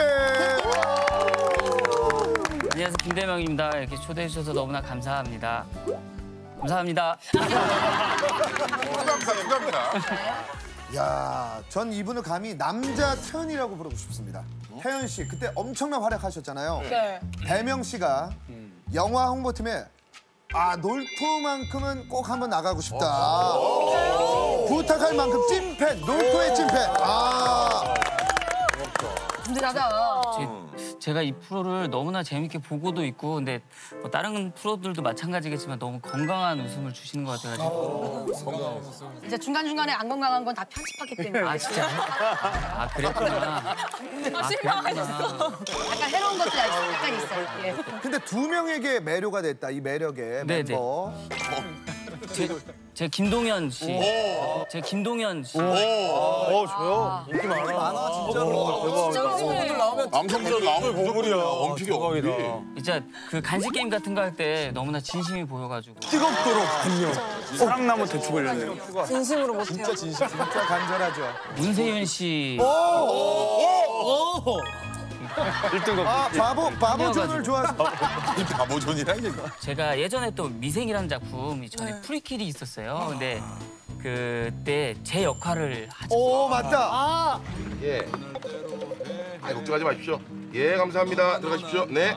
안녕하세요, 김대명입니다. 이렇게 초대해 주셔서 너무나 감사합니다. 감사합니다. 감사합니다. 감사합니다. 야, 전 이분을 감히 남자 태연이라고 부르고 싶습니다. 태연 씨, 그때 엄청난 활약하셨잖아요. 네. 대명 씨가 영화 홍보팀에 아, 놀토만큼은 꼭 한번 나가고 싶다. 부탁할 만큼 찐팬, 놀토의 찐팬. 아. 든든하다. 제가 이 프로를 너무나 재밌게 보고도 있고, 근데 뭐 다른 프로들도 마찬가지겠지만 너무 건강한 웃음을 주시는 것 같아가지고. 이제 중간중간에 안 건강한 건 다 편집하기 때문에. 아, 진짜? 아, 그랬구나. 아, 실망했어. 약간 해로운 것도 약간 있어요. 예. 근데 두 명에게 매료가 됐다, 이 매력에 네네. 멤버. 제, 제 김동현 씨. 제 김동현 씨. 어, 저요? 인기 많아. 많아, 진짜로. 오, 대박. 친구들 나오면 남성들 나오면 무조건이야. 원픽이 원픽. 진짜 그 간식 게임 같은 거 할 때 너무나 진심이 보여가지고. 뜨겁도록 안녕. 사랑나무 대추 걸렸네요. 진심으로 못해요. 진짜 진심. 진짜 간절하죠. 문세윤 씨. 오! 오! 일 등급. 아, 바보, 바보존을 좋아하시 이 바보존이란 게. 제가 예전에 또 미생이라는 작품 전에 프리킬이 있었어요. 근데 그때 제 역할을 하죠. 오, 맞다. 아. 예. 아, 걱정하지 마십시오. 예, 감사합니다. 들어가십시오. 네.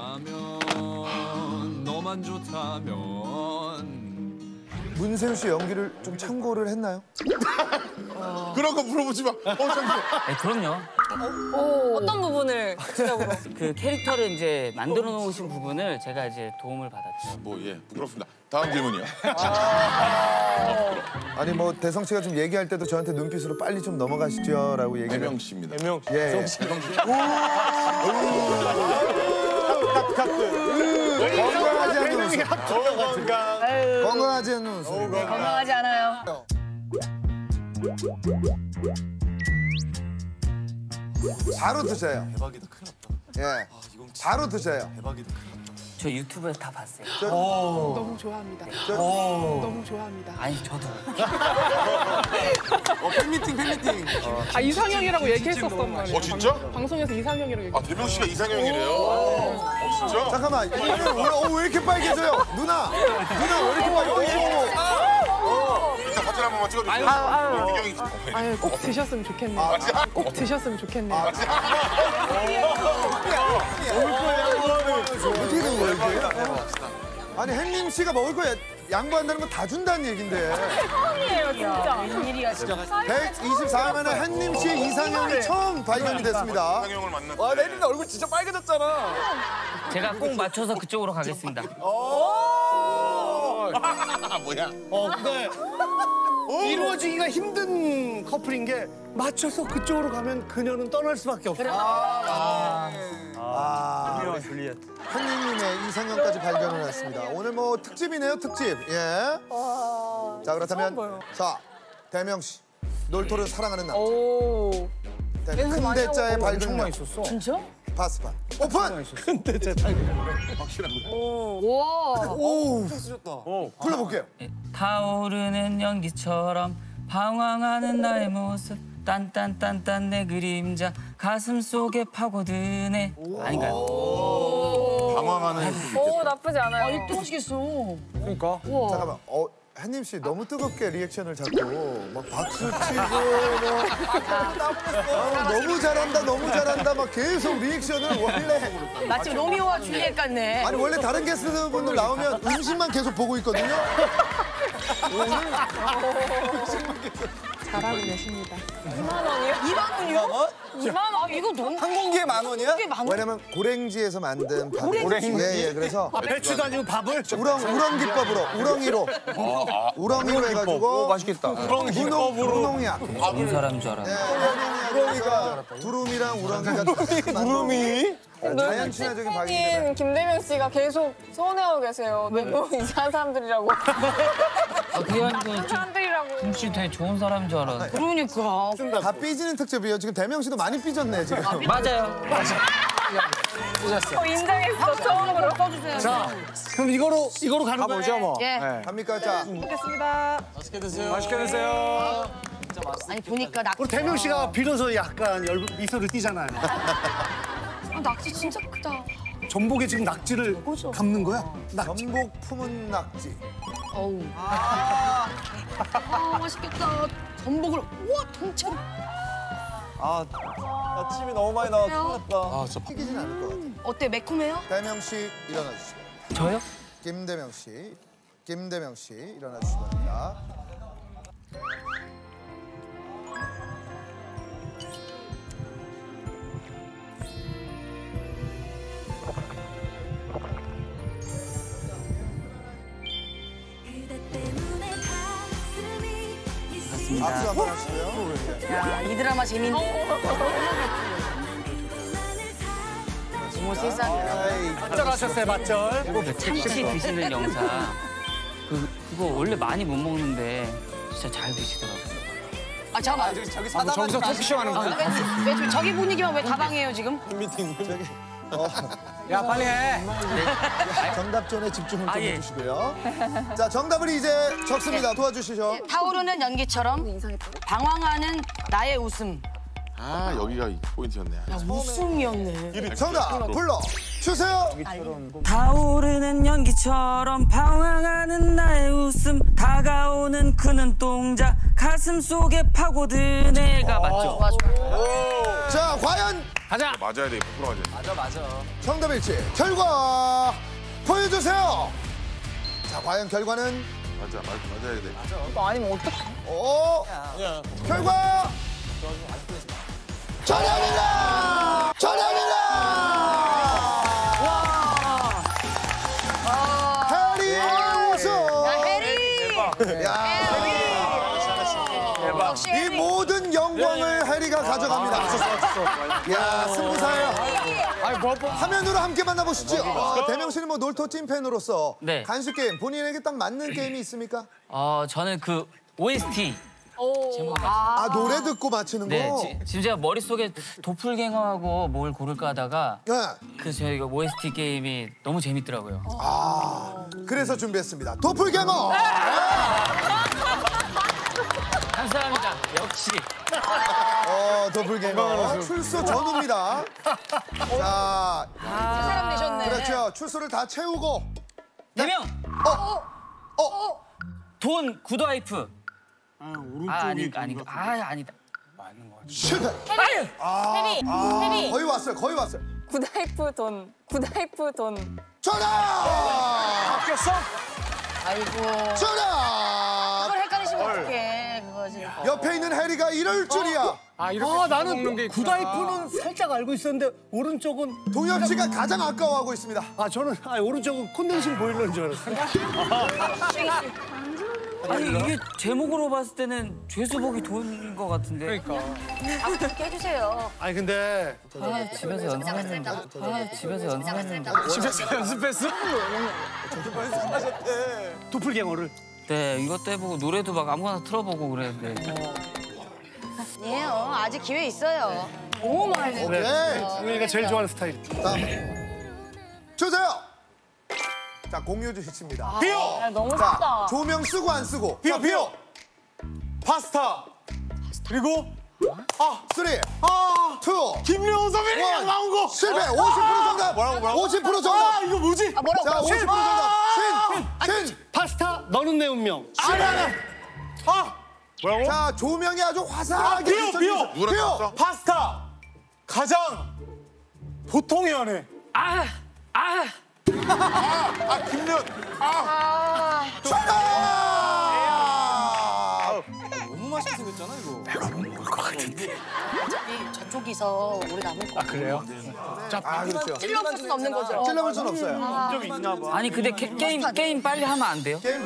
너만 좋다면 문세윤 씨 연기를 좀 참고를 했나요? 그런 거 물어보지 마. 어, 잠시만. 네, 그럼요. 오, 어떤 부분을 구체적으로? 그 캐릭터를 이제 만들어 놓으신 부분을 제가 이제 도움을 받았죠. 뭐, 예, 부끄럽습니다. 다음 질문이요. 아니 뭐 대성 씨가 좀 얘기할 때도 저한테 눈빛으로 빨리 좀 넘어가시죠라고 얘기를. 대명 씨입니다. 대명 씨. 예. 예. 대명 씨. 건강하지 않은 웃음. 건강. 건강하지 않은 웃음. 네, 건강하지 않아요. 바로 드세요. 대박이다. 큰일 났다. 예. 바로 드세요. 대박이다. 저 유튜브에서 다 봤어요. 너무 좋아합니다. 너무 좋아합니다. 아니, 저도. 어, 팬미팅, 팬미팅. 아, 이상형이라고 얘기했었단 말이에요. 어, 진짜? 방송에서 이상형이라고 얘기했어요. 아, 대명 씨가 이상형이래요. 어, 진짜? 잠깐만. 왜, 왜, 어, 왜 이렇게 빨개져요? 누나. 누나 왜 이렇게 빨개져요? 일단 사진 한 번만 찍어주세요. 아유, 아유. 배경이. 아유, 꼭 드셨으면 좋겠네요. 아, 진짜? 꼭 드셨으면 좋겠네요. 어떻게 된 거예요, 이게? 아니, 햇님 씨가 먹을 거 양보한다는 건 다 준다는 얘긴데. 처음이에요, 진짜. 웬일이야, 진짜. 백이십사 만에 햇님 씨의 이상형이 처음 발견이 됐습니다. 이상형을 만났. 와, 혜린이 얼굴 진짜 빨개졌잖아. 제가 꼭 맞춰서 그쪽으로 가겠습니다. 아, 뭐야? 어, 근데 이루어지기가 힘든 커플인 게 맞춰서 그쪽으로 가면 그녀는 떠날 수밖에 없어. 아, 아, 줄리엣, 줄리엣. 햇님님의 이상형까지 발견을 했습니다. 오늘 뭐 특집이네요, 특집. 예. 자, 그렇다면 자, 대명 씨. 놀토를 사랑하는 남자. 오. 큰 대자의 발견력. 있었어. 진짜? 파스판. 오픈! 큰 대자 발견력. 확실하고요. 오. 와. 오. 쓰셨다. 불러볼게요. 타오르는 연기처럼 방황하는 나의 모습 딴딴딴딴 내 그림자 가슴 속에 파고드네. 아닌가요? 방황하는 모습이 오, 있겠다. 나쁘지 않아요. 아, 이거 뜨거시겠어. 그러니까. 우와. 잠깐만. 어, 햇님 씨 너무 뜨겁게 리액션을 잡고 막 박수 치고 뭐 아, 너무 잘한다 너무 잘한다 막 계속 리액션을 원래 마치 로미오와 줄리엣 같네. 아니 원래 다른 게스트분들 나오면 음식만 계속 보고 있거든요. 잘하고 계십니다. 이만 원이요? 이만 원이요? 이만 원? 이거 너무 항공기에 만 원이야? 이게 만 원? 왜냐면 고랭지에서 만든 밥. 고랭지? 예, 예. 그래서 아, 배추도 아니고 밥을? 우렁 우렁 기법으로 우렁이로 우렁이로 해가지고 맛있겠다. 우렁 기법으로 우렁이야. 좋은 사람인 줄 알았네. 우렁이가 두루미랑 우렁이가 구름이? 자연 친화적인 박이기 때문에. 님 김대명 씨가 계속 서운해하고 계세요. 너무 이상한 사람들이라고. 아, 그게 아니고 이상한 사람들이라고. 김씨 되게 좋은 사람인 줄 알았는데. 그러니까. 다 삐지는 특집이에요. 지금 대명 씨도 많이 삐졌네 지금. 맞아요. 어, 인정했어, 처음으로. 써주세요. 자, 그럼 이거로 이거로 가는 거죠, 뭐. 예. 갑니까? 자, 먹겠습니다. 맛있게 드세요. 맛있게 드세요. 아니 보니까 낙지. 우리 대명 씨가 빌어서 약간 열, 미소를 띠잖아요. 아, 낙지 진짜 크다. 전복에 지금 낙지를 감는 거야? 전복 품은 낙지. 어우. 아, 아 맛있겠다. 전복을 우와 통째로. 아, 나 침이 너무 많이 나와. 큰일 났다. 아, 저 튀기진 않을 것 같아. 어때 매콤해요? 대명 씨 일어나 주시기 바랍니다. 저요? 김대명 씨, 김대명 씨 일어나 주시기 바랍니다. 박수 한번 하시고요. 야, 이 드라마 재밌네. 어머 세상에. 맞절하셨어요, 맞절. 참치 드시는 영상. 그 그거 원래 많이 못 먹는데 진짜 잘 드시더라고요. 아 잠깐만. 아, 저기- 저기 사담 저기서 토크쇼 하는 거야? 왜, 왜 저기 분위기만 왜 다방해요 지금? 미팅. 저기. 야, 빨리 해. 정답 전에 집중을 아, 좀 예. 해주시고요. 자, 정답을 이제 적습니다. 도와주시죠. 타오르는 연기처럼 방황하는 나의 웃음. 아, 여기가 포인트였네. 야, 웃음이었네. 정답 불러 주세요. 타오르는 연기처럼 방황하는 나의 웃음 다가오는 그 눈동자 가슴 속에 파고든 애가 맞죠? 자, 과연 가자. 맞아야 돼, 백 퍼센트 맞아. 맞아 맞아. 정답일지 결과 보여주세요. 자, 과연 결과는 맞아, 맞, 맞아야 돼. 너 아니면 어떡해? 오, 결과 전형이다. 전형이다. 해리 우승. 야 해리. 야, 역시 이 해리. 모든 영광을 해리가 가져갑니다. 야, 승부사예요. 화면으로 함께 만나보시죠. 어, 대명 씨는 뭐 놀토 찐 팬으로서 네. 간식 게임 본인에게 딱 맞는 게임이 있습니까? 어 저는 그 오에스티 제목 아, 노래 듣고 맞히는 네, 거. 지, 지금 제가 머릿속에 도플갱어하고 뭘 고를까 하다가 그 저희가 오에스티 게임이 너무 재밌더라고요. 아, 그래서 준비했습니다. 도플갱어. 감사합니다. 역시. 어, 도플갱어 출소 전후입니다. 자, 세 사람 내셨네. 그렇죠. 출소를 다 채우고. 대명. 어, 어, 돈 굿와이프. 아, 아니 아니 아 아니다. 실패. 해리! 아, 해리! 아, 해리! 거의 왔어요. 거의 왔어요. 굿와이프 돈, 굿와이프 돈. 전화! 바뀌었어? 아이고. 전화! 그걸 헷갈리시면 어떡해. 그거 지금. 옆에 있는 해리가 이럴 줄이야. 아, 아 나는 굿와이프는 살짝 알고 있었는데 오른쪽은 동엽 씨가 가장 아까워하고 있습니다. 아 저는 아, 오른쪽은 콘덴싱 보일러인 줄 알았어요. 아니 이게 제목으로 봤을 때는 죄수복이 돈인 것 같은데. 그러니까. 아, 그렇게 해주세요. 아니 근데 아, 집에서 연습했는데. 아, 집에서 연습했는데. 집에서 연습했어? 도플갱어를. 네, 이것도 해보고 노래도 막 아무거나 틀어보고 그랬는데. 아니에요. 아직 기회 있어요. 너무 많이 오케이. 우리가 제일 좋아하는 스타일. 자, 주세요. 자, 공유주 히치입니다. 비오! 야, 너무 자, 쉽다. 조명 쓰고 안 쓰고. 비오, 비오! 파스타. 그리고 아, 쓰리, 아, 투, 김래호 선배님이랑 원. 나온 거. 실패. 오십 퍼센트 정답. 뭐라고, 뭐라고? 오십 퍼센트 정답. 아, 이거 뭐지? 아, 뭐라고? 자, 오십 퍼센트 정답. 신, 신. 파스타 너는 내 운명. 아니, 아니. 아, 뭐라고? 자, 조명이 아주 아, 화사하게 비오, 비춰지고 비오! 있어요. 비오. 파스타. 가장 보통의 연애. 아, 아. 아, 김면. 아, 정답! 너무 맛있게 생겼잖아, 이거. 내가 못 먹을 것 같은데. 어차피 저쪽이서 우리 남을 거. 아 그래요? 자, 아, 그렇죠. 찔러볼 수는 없는 거죠. 찔러볼 수는 없어요. 아, 좀 있나 봐. 아니 근데 게, 게임 게임 빨리 하면 안 돼요? 게임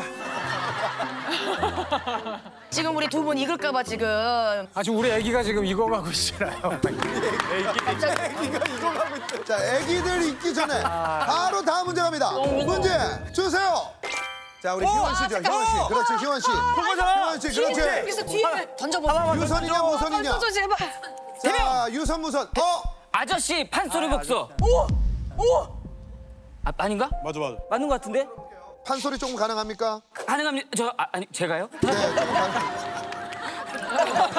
지금 우리 두 분 익을까봐 지금. 아, 지금 우리 애기가 지금 이거 가고 있잖아요. 애기가 이거 가고 있대. 자, 애기들 있기 전에 바로 다음 문제 갑니다. 문제 주세요. 자, 우리 희원 씨죠. 희원 씨. 그렇지, 희원 씨. 희원 씨, 그렇지. 여기서 뒤에 던져보세요. 유선이냐, 모선이냐. 던져 제발. 자, 유선, 무선. 어? 아저씨 판소리 복서. 오! 오! 아 아닌가? 맞아, 맞아. 맞는 것 같은데? 판소리 조금 가능합니까? 가능합니다. 저 아, 아니 제가요? 네, 조금 가능.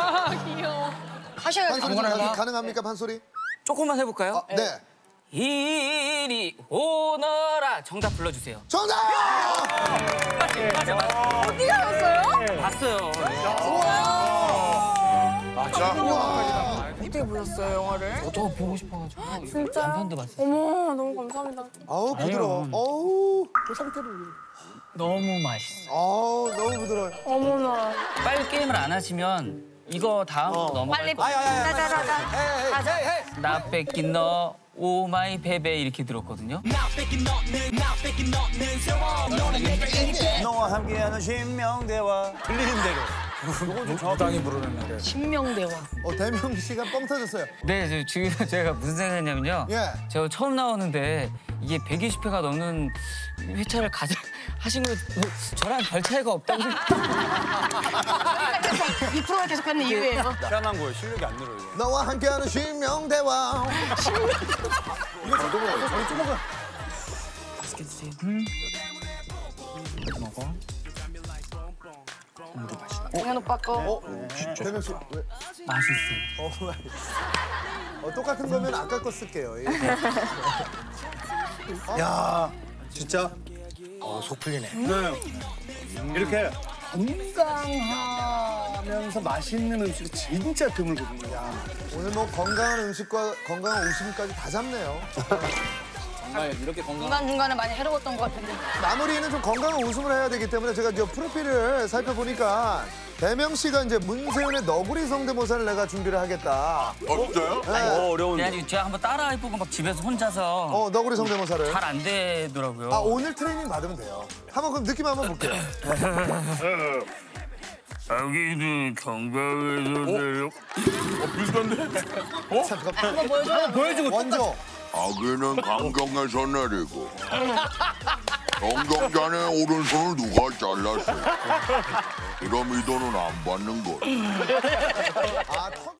하셔야 판소리 좀 아무거나 가능- 해봐. 가능합니까 판소리? 조금만 해볼까요? 네. 이리 오너라. 정답 불러주세요. 정답! 맞아, 맞아. 어디 가셨어요? 봤어요. 맞아. 어떻게 보셨어요 영화를? 저 보고 싶어가지고. 진짜? 남편도 봤어요. 어머 너무 감사합니다. 아우 부드러워. 아니요. 어우 그 상태를. 너무 맛있어. 아우 너무 부드러워. 어머나. 빨리 게임을 안 하시면 이거 다음으로 넘어갈 빨리 거예요. 나나나나. 가자. 나 뺏긴 너 오마이 베베 이렇게 들었거든요. 너와 함께하는 신명대화 들리는 대로. 이건 좀 적당히 부르는 노래. 신명대화. 어 대명 씨가 뻥 터졌어요. 네, 저 지금 제가 무슨 생각했냐면요. 예. 제가 처음 나오는데 이게 백이십 회가 넘는 회차를 가져 하신 거 뭐, 저랑 별 차이가 없다고 생각. 이 프로를 계속하는 이유예요. 희한한 거예요. 실력이 안 늘어요. 너와 함께하는 신명대화. 이거 저도 먹어요. 저희 좀 먹어요. 맛있게 드세요. 음. 먹어. 물도 마시고. 동현 오빠 거. 어? 대명 씨 왜? 맛있어요. 어, 맛있어. 어 똑같은 거면 아까 거 쓸게요. 예. 야, 진짜 어, 속 풀리네. 네. 이렇게 건강하면서 맛있는 음식이 진짜 드물거든요. 야. 오늘 뭐 건강한 음식과 건강한 웃음까지 다 잡네요. 정말 이렇게 건강. 중간중간에 많이 해로웠던 것 같은데. 마무리는 좀 건강한 웃음을 해야 되기 때문에 제가 이제 프로필을 살펴보니까 대명 씨가 이제 문세윤의 너구리 성대모사를 내가 준비를 하겠다. 어, 진짜요? 네. 어, 어려운데. 그래가지고 제가 한번 따라해보고 막 집에서 혼자서. 어, 너구리 성대모사를. 잘 안 되더라고요. 아, 오늘 트레이닝 받으면 돼요. 한번 그럼 느낌 한번 볼게요. 아기는 건강해서 내려. 어, 비슷한데? 어? 한번 보여줘. 한번 보여주고. 원조. 아기는 강경에서 내리고 정경자네 오른손을 누가 잘랐어? 피라미드는 안 받는 걸. 아,